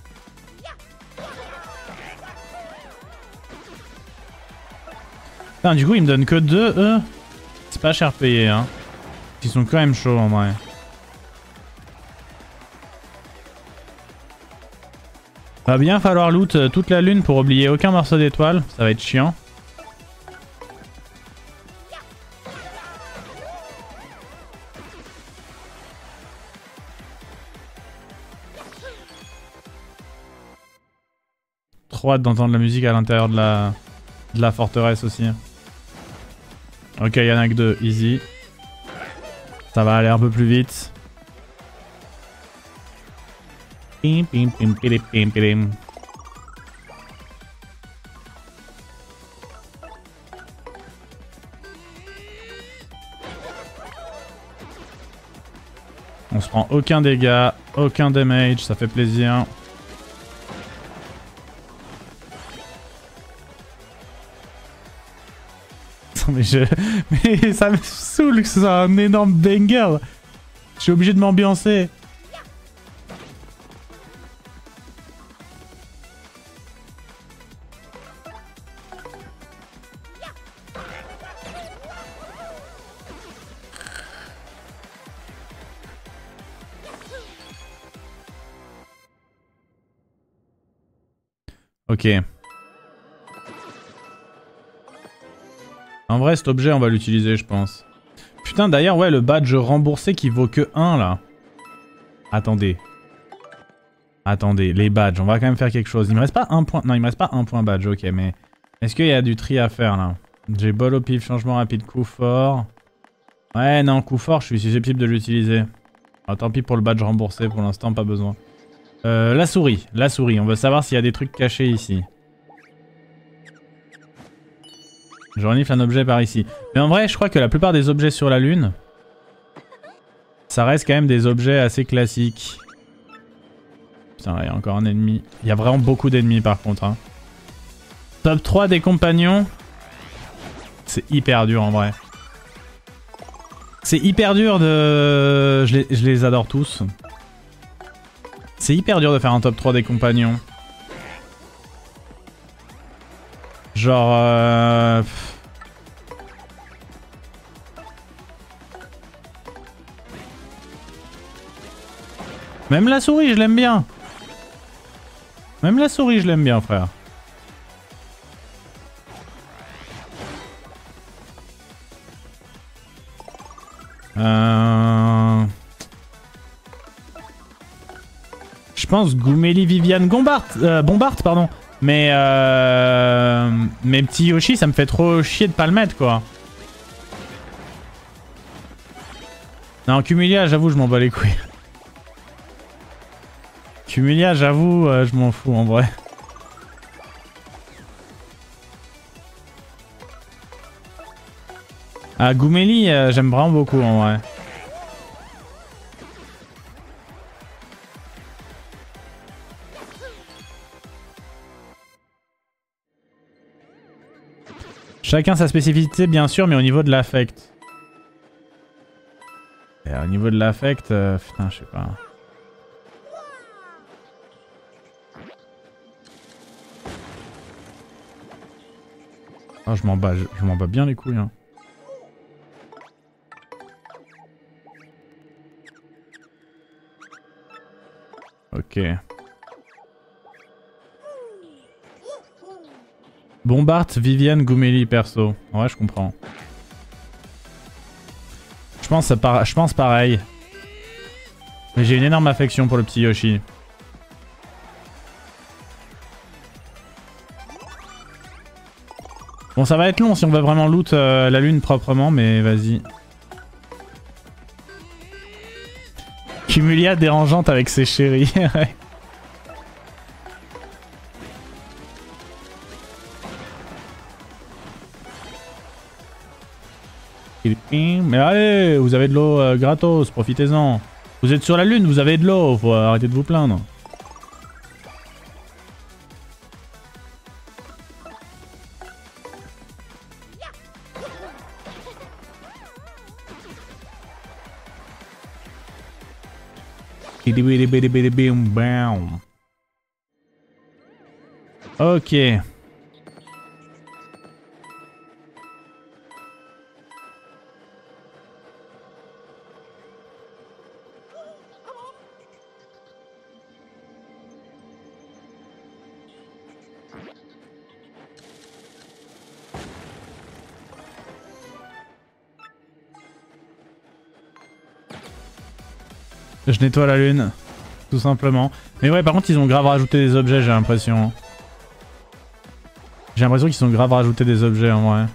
Putain, du coup, ils me donnent que deux, eux. C'est pas cher payé, hein. Ils sont quand même chauds en vrai. Va bien falloir loot toute la lune pour oublier aucun morceau d'étoile. Ça va être chiant. Trop hâte d'entendre la musique à l'intérieur de la, de la forteresse aussi. Ok, il y en a que deux. Easy. Ça va aller un peu plus vite. Pim, pim, pim, pim, pim, pim. On se prend aucun dégât, aucun damage, ça fait plaisir. Mais, je... Mais ça me saoule que ce soit un énorme banger. Je suis obligé de m'ambiancer. Ok. En vrai, cet objet, on va l'utiliser, je pense. Putain, d'ailleurs, ouais, le badge remboursé qui vaut que un, là. Attendez. Attendez, les badges, on va quand même faire quelque chose. Il me reste pas un point... Non, il me reste pas un point badge, ok, mais... Est-ce qu'il y a du tri à faire, là? J'ai bol au pif, changement rapide, coup fort. Ouais, non, coup fort, je suis susceptible de l'utiliser. Ah, tant pis pour le badge remboursé, pour l'instant, pas besoin. Euh, la souris, la souris, on veut savoir s'il y a des trucs cachés ici. Je renifle un objet par ici. Mais en vrai, je crois que la plupart des objets sur la Lune, ça reste quand même des objets assez classiques. Putain, il y a encore un ennemi. Il y a vraiment beaucoup d'ennemis par contre. Hein. Top trois des compagnons. C'est hyper dur en vrai. C'est hyper dur de... Je les, je les adore tous. C'est hyper dur de faire un top trois des compagnons. Genre... Euh... Même la souris, je l'aime bien. Même la souris, je l'aime bien, frère. Euh... Je pense Goumélie, Viviane, Gombart, euh, Bombard, pardon. Mais euh... mes petits Yoshi, ça me fait trop chier de pas le mettre, quoi. Non, Cumulia, j'avoue, je m'en bats les couilles. Cumulia, j'avoue, euh, je m'en fous en vrai. Ah, Goumélie, euh, j'aime vraiment beaucoup en vrai. Chacun sa spécificité, bien sûr, mais au niveau de l'affect. Au niveau de l'affect, euh, putain, je sais pas. Ah, je m'en bats, je, je m'en bats bien les couilles. Hein. Ok. Bombard, Viviane, Goumélie, perso. Ouais, je comprends. Je pense, par... je pense pareil. Mais j'ai une énorme affection pour le petit Yoshi. Bon, ça va être long si on veut vraiment loot euh, la lune proprement, mais vas-y. Cumulia dérangeante avec ses chéris. Mais allez, vous avez de l'eau euh, gratos, profitez-en. Vous êtes sur la lune, vous avez de l'eau, faut arrêter de vous plaindre. Ok. Je nettoie la lune, tout simplement. Mais ouais, par contre, ils ont grave rajouté des objets, j'ai l'impression. J'ai l'impression qu'ils ont grave rajouté des objets en vrai.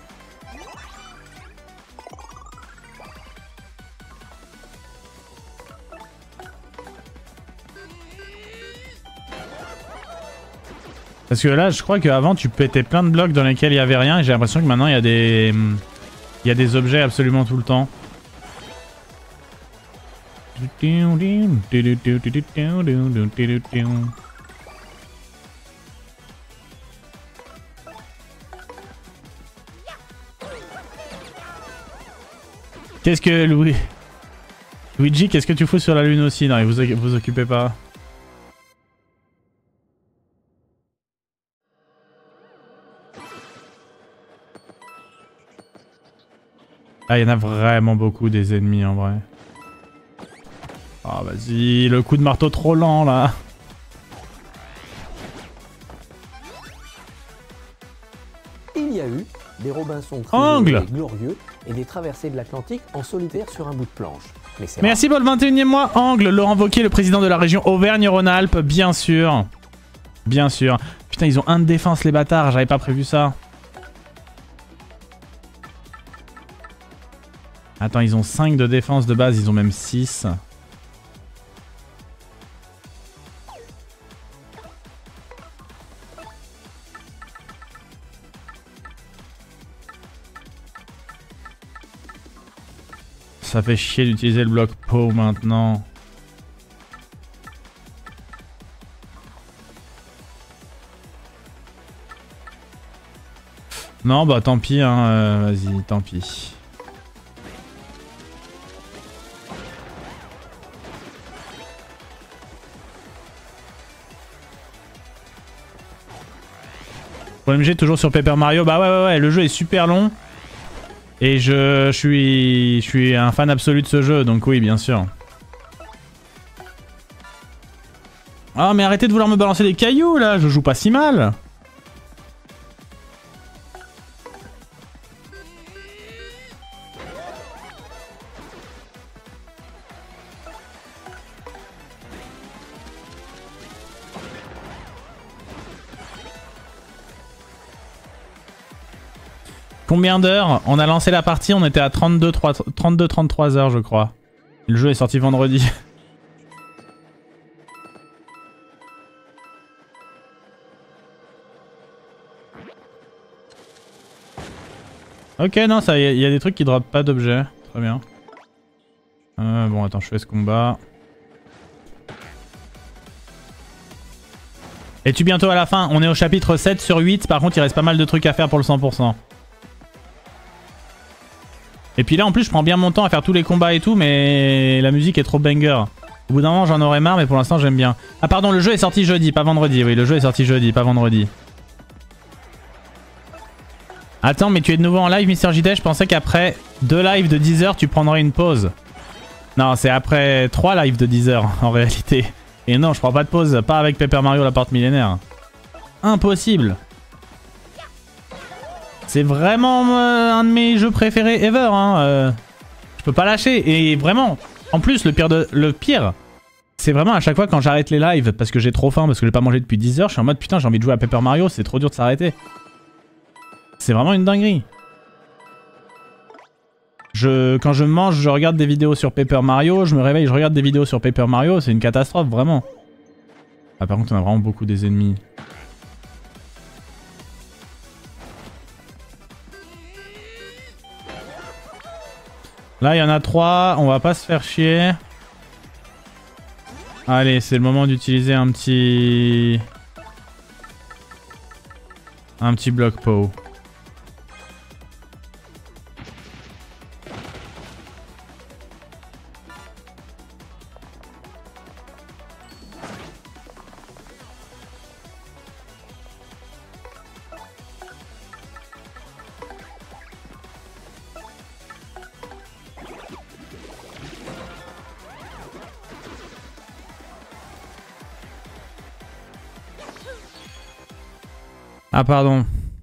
Parce que là, je crois qu'avant, tu pétais plein de blocs dans lesquels il y avait rien. Et j'ai l'impression que maintenant, il y a des... Il y a des objets absolument tout le temps. Qu'est-ce que Louis... Luigi, qu'est-ce que tu fous sur la lune aussi? Non, vous vous occupez pas. Ah, il y en a vraiment beaucoup des ennemis en vrai. Ah, vas-y, le coup de marteau trop lent là. a eu des Robinson Angle. Crusoe glorieux et des traversées de l'Atlantique en solitaire sur un bout de planche. Mais c'est Merci pour le vingt et unième mois. Angle, Laurent Wauquiez, le président de la région Auvergne-Rhône-Alpes, bien sûr. Bien sûr. Putain, ils ont un de défense, les bâtards. J'avais pas prévu ça. Attends, ils ont cinq de défense de base. Ils ont même six. Ça fait chier d'utiliser le bloc Poe maintenant. Non, bah tant pis, hein, euh, vas-y, tant pis. O M G toujours sur Paper Mario, bah ouais ouais ouais, le jeu est super long. Et je, je, suis, je suis un fan absolu de ce jeu, donc oui, bien sûr. Ah, mais arrêtez de vouloir me balancer des cailloux, là, je joue pas si mal. Combien d'heures? On a lancé la partie, on était à trente-deux trente-trois heures je crois. Le jeu est sorti vendredi. Ok, non, ça, il y, y a des trucs qui droppent pas d'objets. Très bien. Euh, bon, attends, je fais ce combat. Es-tu bientôt à la fin? On est au chapitre sept sur huit, par contre il reste pas mal de trucs à faire pour le cent pour cent. Et puis là en plus je prends bien mon temps à faire tous les combats et tout, mais la musique est trop banger. Au bout d'un moment j'en aurais marre, mais pour l'instant j'aime bien. Ah pardon, le jeu est sorti jeudi, pas vendredi. Oui, le jeu est sorti jeudi, pas vendredi. Attends, mais tu es de nouveau en live, Mister J D? Je pensais qu'après deux lives de dix heures tu prendrais une pause. Non, c'est après trois lives de dix heures en réalité. Et non, je prends pas de pause, pas avec Paper Mario la porte millénaire. Impossible. C'est vraiment euh, un de mes jeux préférés ever. Hein. Euh, je peux pas lâcher. Et vraiment, en plus, le pire, de, le pire c'est vraiment à chaque fois quand j'arrête les lives parce que j'ai trop faim, parce que j'ai pas mangé depuis dix heures, je suis en mode putain, j'ai envie de jouer à Paper Mario, c'est trop dur de s'arrêter. C'est vraiment une dinguerie. Je, quand je mange, je regarde des vidéos sur Paper Mario, je me réveille, je regarde des vidéos sur Paper Mario, c'est une catastrophe, vraiment. Ah, par contre, on a vraiment beaucoup des ennemis. Là, il y en a trois, on va pas se faire chier. Allez, c'est le moment d'utiliser un petit... Un petit bloc Poe. Ah pardon.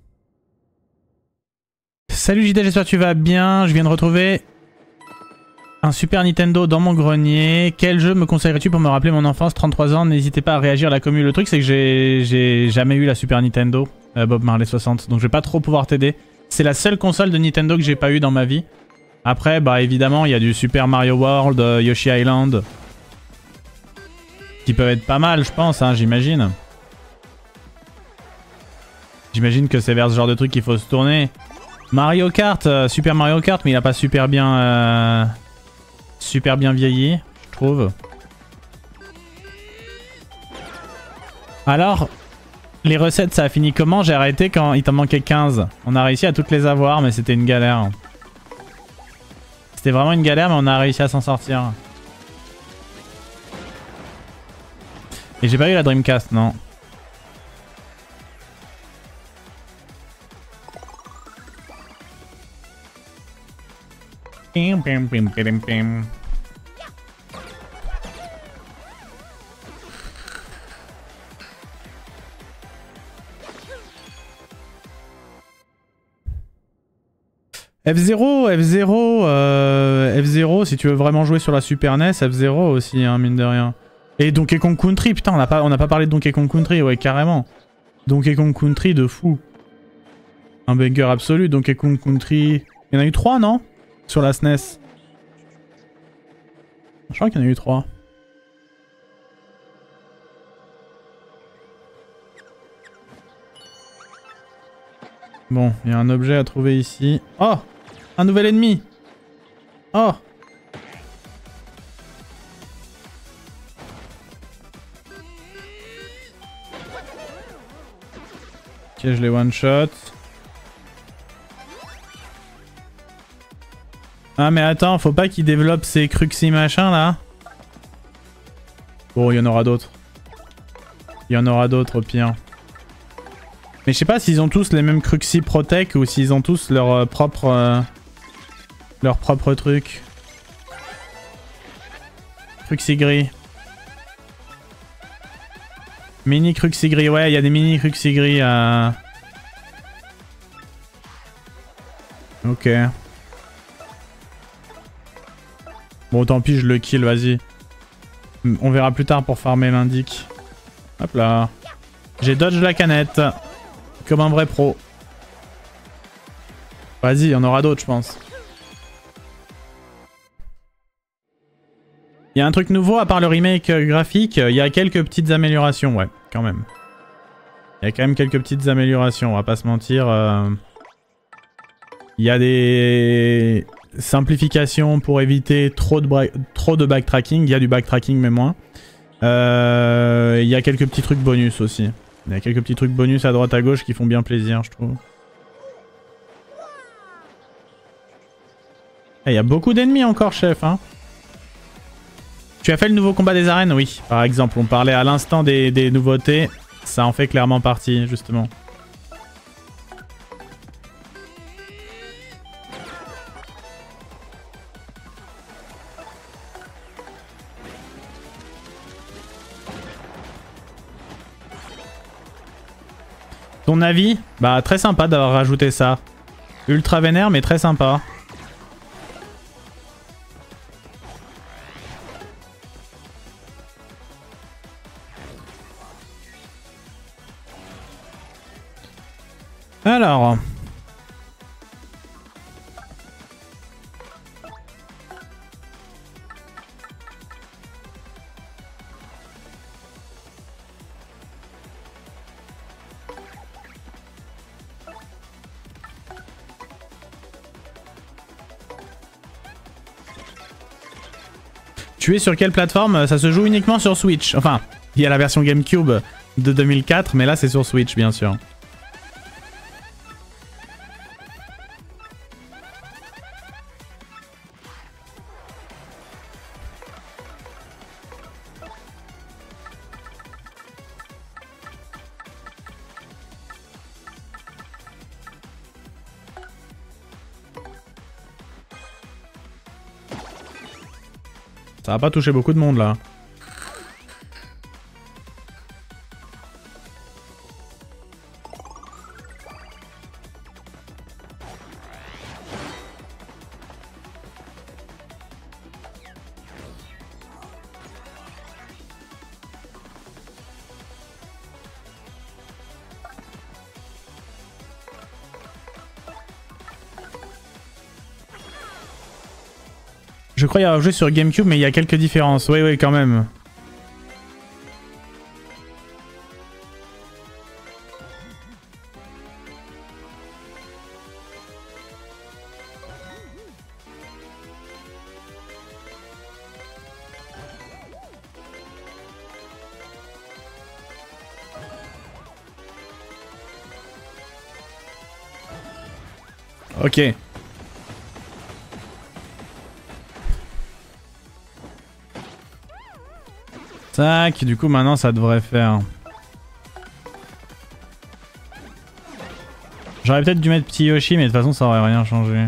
Salut J D, j'espère que tu vas bien. Je viens de retrouver un Super Nintendo dans mon grenier. Quel jeu me conseillerais-tu pour me rappeler mon enfance? Trente-trois ans, n'hésitez pas à réagir à la commune. Le truc c'est que j'ai jamais eu la Super Nintendo, euh, Bob Marley soixante, donc je vais pas trop pouvoir t'aider. C'est la seule console de Nintendo que j'ai pas eu dans ma vie. Après, bah évidemment, il y a du Super Mario World, euh, Yoshi Island, qui peuvent être pas mal, je pense, hein, j'imagine. J'imagine que c'est vers ce genre de truc qu'il faut se tourner. Mario Kart, euh, Super Mario Kart, mais il a pas super bien, euh, super bien vieilli, je trouve. Alors, les recettes, ça a fini comment? J'ai arrêté quand il t'en manquait quinze. On a réussi à toutes les avoir, mais c'était une galère. C'était vraiment une galère, mais on a réussi à s'en sortir. Et j'ai pas eu la Dreamcast, non. Pim, pim, pim, pim, pim. F zéro, F zéro, euh, F zéro, si tu veux vraiment jouer sur la Super N E S, F zéro aussi, hein, mine de rien. Et Donkey Kong Country, putain, on n'a pas, on n'a pas parlé de Donkey Kong Country, ouais, carrément. Donkey Kong Country de fou. Un banger absolu, Donkey Kong Country. Il y en a eu trois, non? Sur la S N E S. Je crois qu'il y en a eu trois. Bon, il y a un objet à trouver ici. Oh! Un nouvel ennemi! Oh! Ok, je les one-shot. Ah mais attends, faut pas qu'il développe ces cruxy machin là. Bon, il y en aura d'autres. Il y en aura d'autres au pire. Mais je sais pas s'ils ont tous les mêmes cruxy protect ou s'ils ont tous leur euh, propre... Euh, leur propre truc. Cruxy gris. Mini cruxy gris, ouais, il y a des mini cruxy gris à... Ok. Bon, tant pis, je le kill, vas-y. On verra plus tard pour farmer l'indic. Hop là. J'ai dodge la canette. Comme un vrai pro. Vas-y, il y en aura d'autres, je pense. Il y a un truc nouveau, à part le remake graphique, il y a quelques petites améliorations, ouais, quand même. Il y a quand même quelques petites améliorations, on va pas se mentir. Euh... Il y a des simplifications pour éviter trop de, trop de backtracking. Il y a du backtracking, mais moins. Euh... Il y a quelques petits trucs bonus aussi. Il y a quelques petits trucs bonus à droite à gauche qui font bien plaisir, je trouve. Eh, il y a beaucoup d'ennemis encore, chef, hein. Tu as fait le nouveau combat des arènes? Oui, par exemple. On parlait à l'instant des, des nouveautés. Ça en fait clairement partie, justement. Ton avis? Bah, très sympa d'avoir rajouté ça. Ultra vénère, mais très sympa. Alors... Tu es sur quelle plateforme? Ça se joue uniquement sur Switch. Enfin, il y a la version GameCube de deux mille quatre, mais là c'est sur Switch, bien sûr. Ça va pas toucher beaucoup de monde là. Je crois y avoir joué sur GameCube, mais il y a quelques différences. Oui, oui, quand même. Ok. Tac, du coup maintenant ça devrait faire. J'aurais peut-être dû mettre petit Yoshi, mais de toute façon ça aurait rien changé.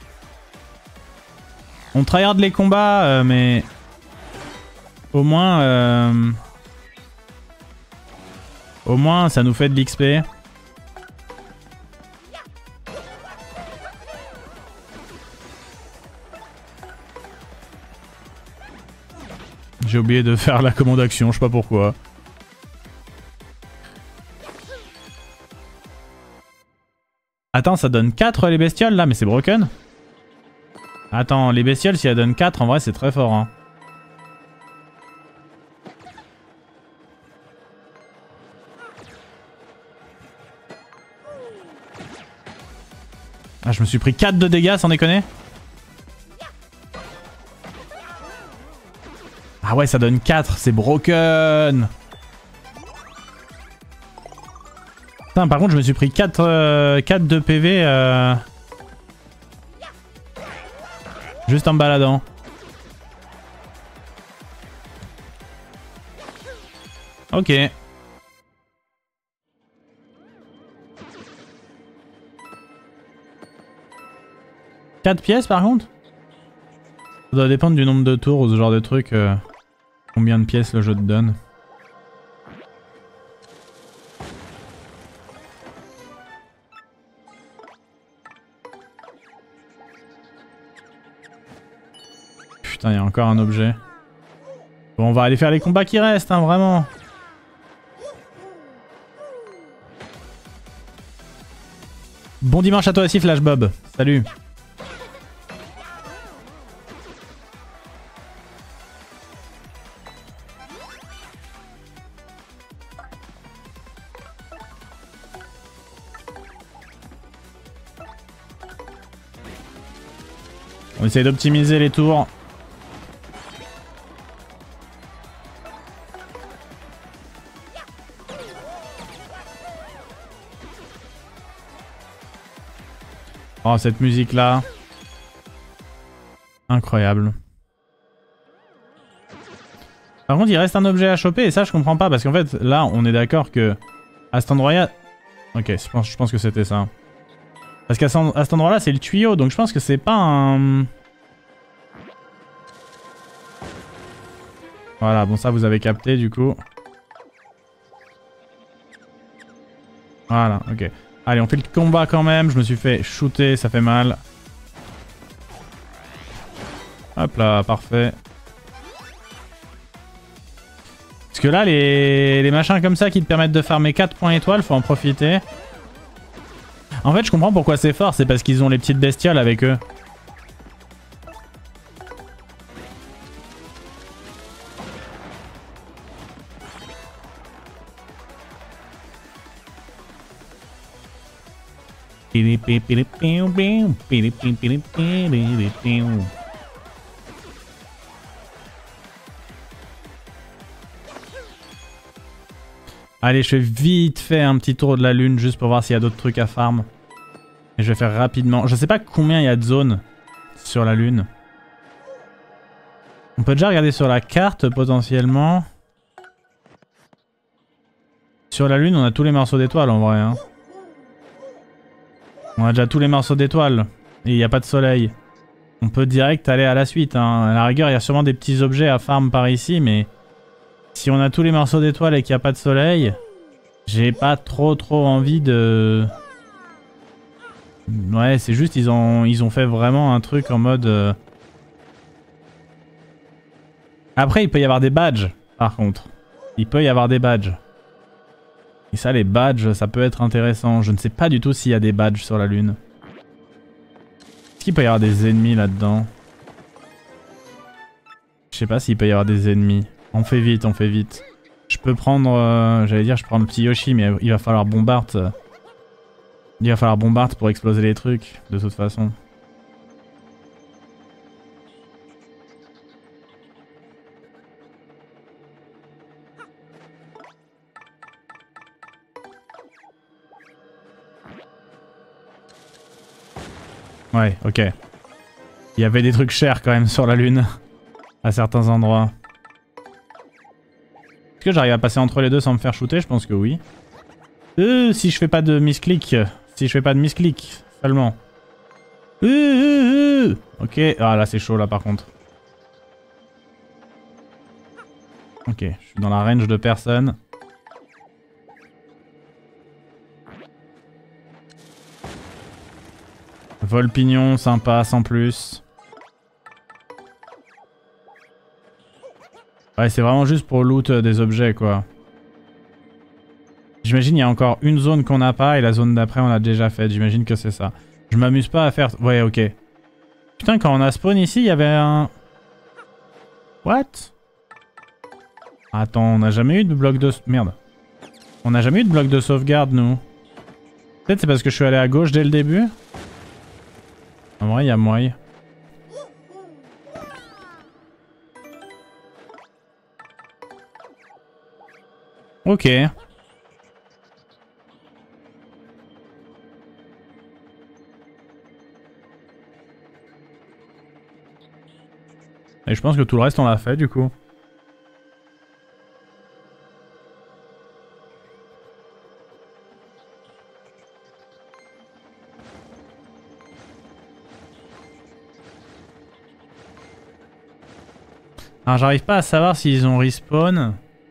On tryhard les combats, euh, mais au moins, euh... au moins ça nous fait de l'X P. J'ai oublié de faire la commande action, je sais pas pourquoi. Attends, ça donne quatre les bestioles là, mais c'est broken. Attends, les bestioles, si elles donnent quatre, en vrai, c'est très fort. Hein. Ah, je me suis pris quatre de dégâts, sans déconner. Ah ouais, ça donne quatre, c'est broken. Putain, par contre, je me suis pris quatre, euh, quatre de P V. Euh... Juste en me baladant. Ok. quatre pièces par contre? Ça doit dépendre du nombre de tours ou ce genre de truc. Euh, combien de pièces le jeu te donne. Putain, il y a encore un objet. Bon, on va aller faire les combats qui restent, hein, vraiment. Bon dimanche à toi aussi, Flash Bob. Salut. On essaye d'optimiser les tours. Oh, cette musique là. Incroyable. Par contre, il reste un objet à choper et ça je comprends pas parce qu'en fait là on est d'accord que à cet endroit là... Ok, je pense, je pense que c'était ça. Parce qu'à cet endroit là c'est le tuyau donc je pense que c'est pas un... Voilà, bon ça vous avez capté du coup. Voilà, ok. Allez, on fait le combat quand même. Je me suis fait shooter, ça fait mal. Hop là, parfait. Parce que là, les, les machins comme ça qui te permettent de farmer quatre points étoiles, faut en profiter. En fait, je comprends pourquoi c'est fort, c'est parce qu'ils ont les petites bestioles avec eux. Allez, je fais vite fait un petit tour de la lune juste pour voir s'il y a d'autres trucs à farm. Et je vais faire rapidement. Je sais pas combien il y a de zones sur la lune. On peut déjà regarder sur la carte potentiellement. Sur la lune, on a tous les morceaux d'étoiles en vrai. Hein. On a déjà tous les morceaux d'étoiles. Et il n'y a pas de soleil. On peut direct aller à la suite. Hein. À la rigueur, il y a sûrement des petits objets à farm par ici. Mais si on a tous les morceaux d'étoiles et qu'il n'y a pas de soleil, j'ai pas trop trop envie de... Ouais, c'est juste ils ont, ils ont fait vraiment un truc en mode... Euh... Après, il peut y avoir des badges, par contre. Il peut y avoir des badges. Et ça, les badges, ça peut être intéressant. Je ne sais pas du tout s'il y a des badges sur la lune. Est-ce qu'il peut y avoir des ennemis là-dedans? Je sais pas s'il peut y avoir des ennemis. On fait vite, on fait vite. Je peux prendre... Euh, J'allais dire, je prends le petit Yoshi, mais il va falloir bombard. Euh, il va falloir bombard pour exploser les trucs, de toute façon. Ouais, ok. Il y avait des trucs chers quand même sur la lune. À certains endroits. Est-ce que j'arrive à passer entre les deux sans me faire shooter? Je pense que oui. Euh, si je fais pas de misclick. Si je fais pas de misclick seulement. Euh, euh, euh. Ok. Ah là c'est chaud là par contre. Ok. Je suis dans la range de personne. Vol pignon, sympa, sans plus. Ouais, c'est vraiment juste pour loot des objets, quoi. J'imagine il y a encore une zone qu'on n'a pas et la zone d'après on l'a déjà faite. J'imagine que c'est ça. Je m'amuse pas à faire... Ouais, ok. Putain, quand on a spawn ici, il y avait un... What? Attends, on n'a jamais eu de bloc de... Merde. On n'a jamais eu de bloc de sauvegarde, nous. Peut-être c'est parce que je suis allé à gauche dès le début. En vrai, il y a moyen. Ok. Et je pense que tout le reste on l'a fait du coup. Alors j'arrive pas à savoir s'ils ont respawn.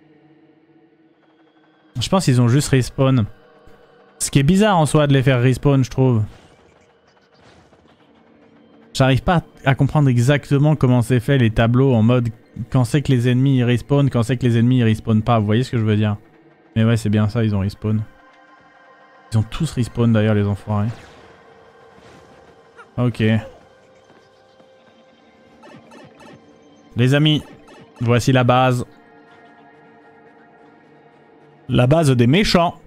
Je pense qu'ils ont juste respawn. Ce qui est bizarre en soi de les faire respawn, je trouve. J'arrive pas à comprendre exactement comment c'est fait les tableaux en mode quand c'est que les ennemis ils respawn, quand c'est que les ennemis ils respawn pas. Vous voyez ce que je veux dire? Mais ouais, c'est bien ça, ils ont respawn. Ils ont tous respawn d'ailleurs, les enfoirés. Ok. Les amis, voici la base. La base des méchants.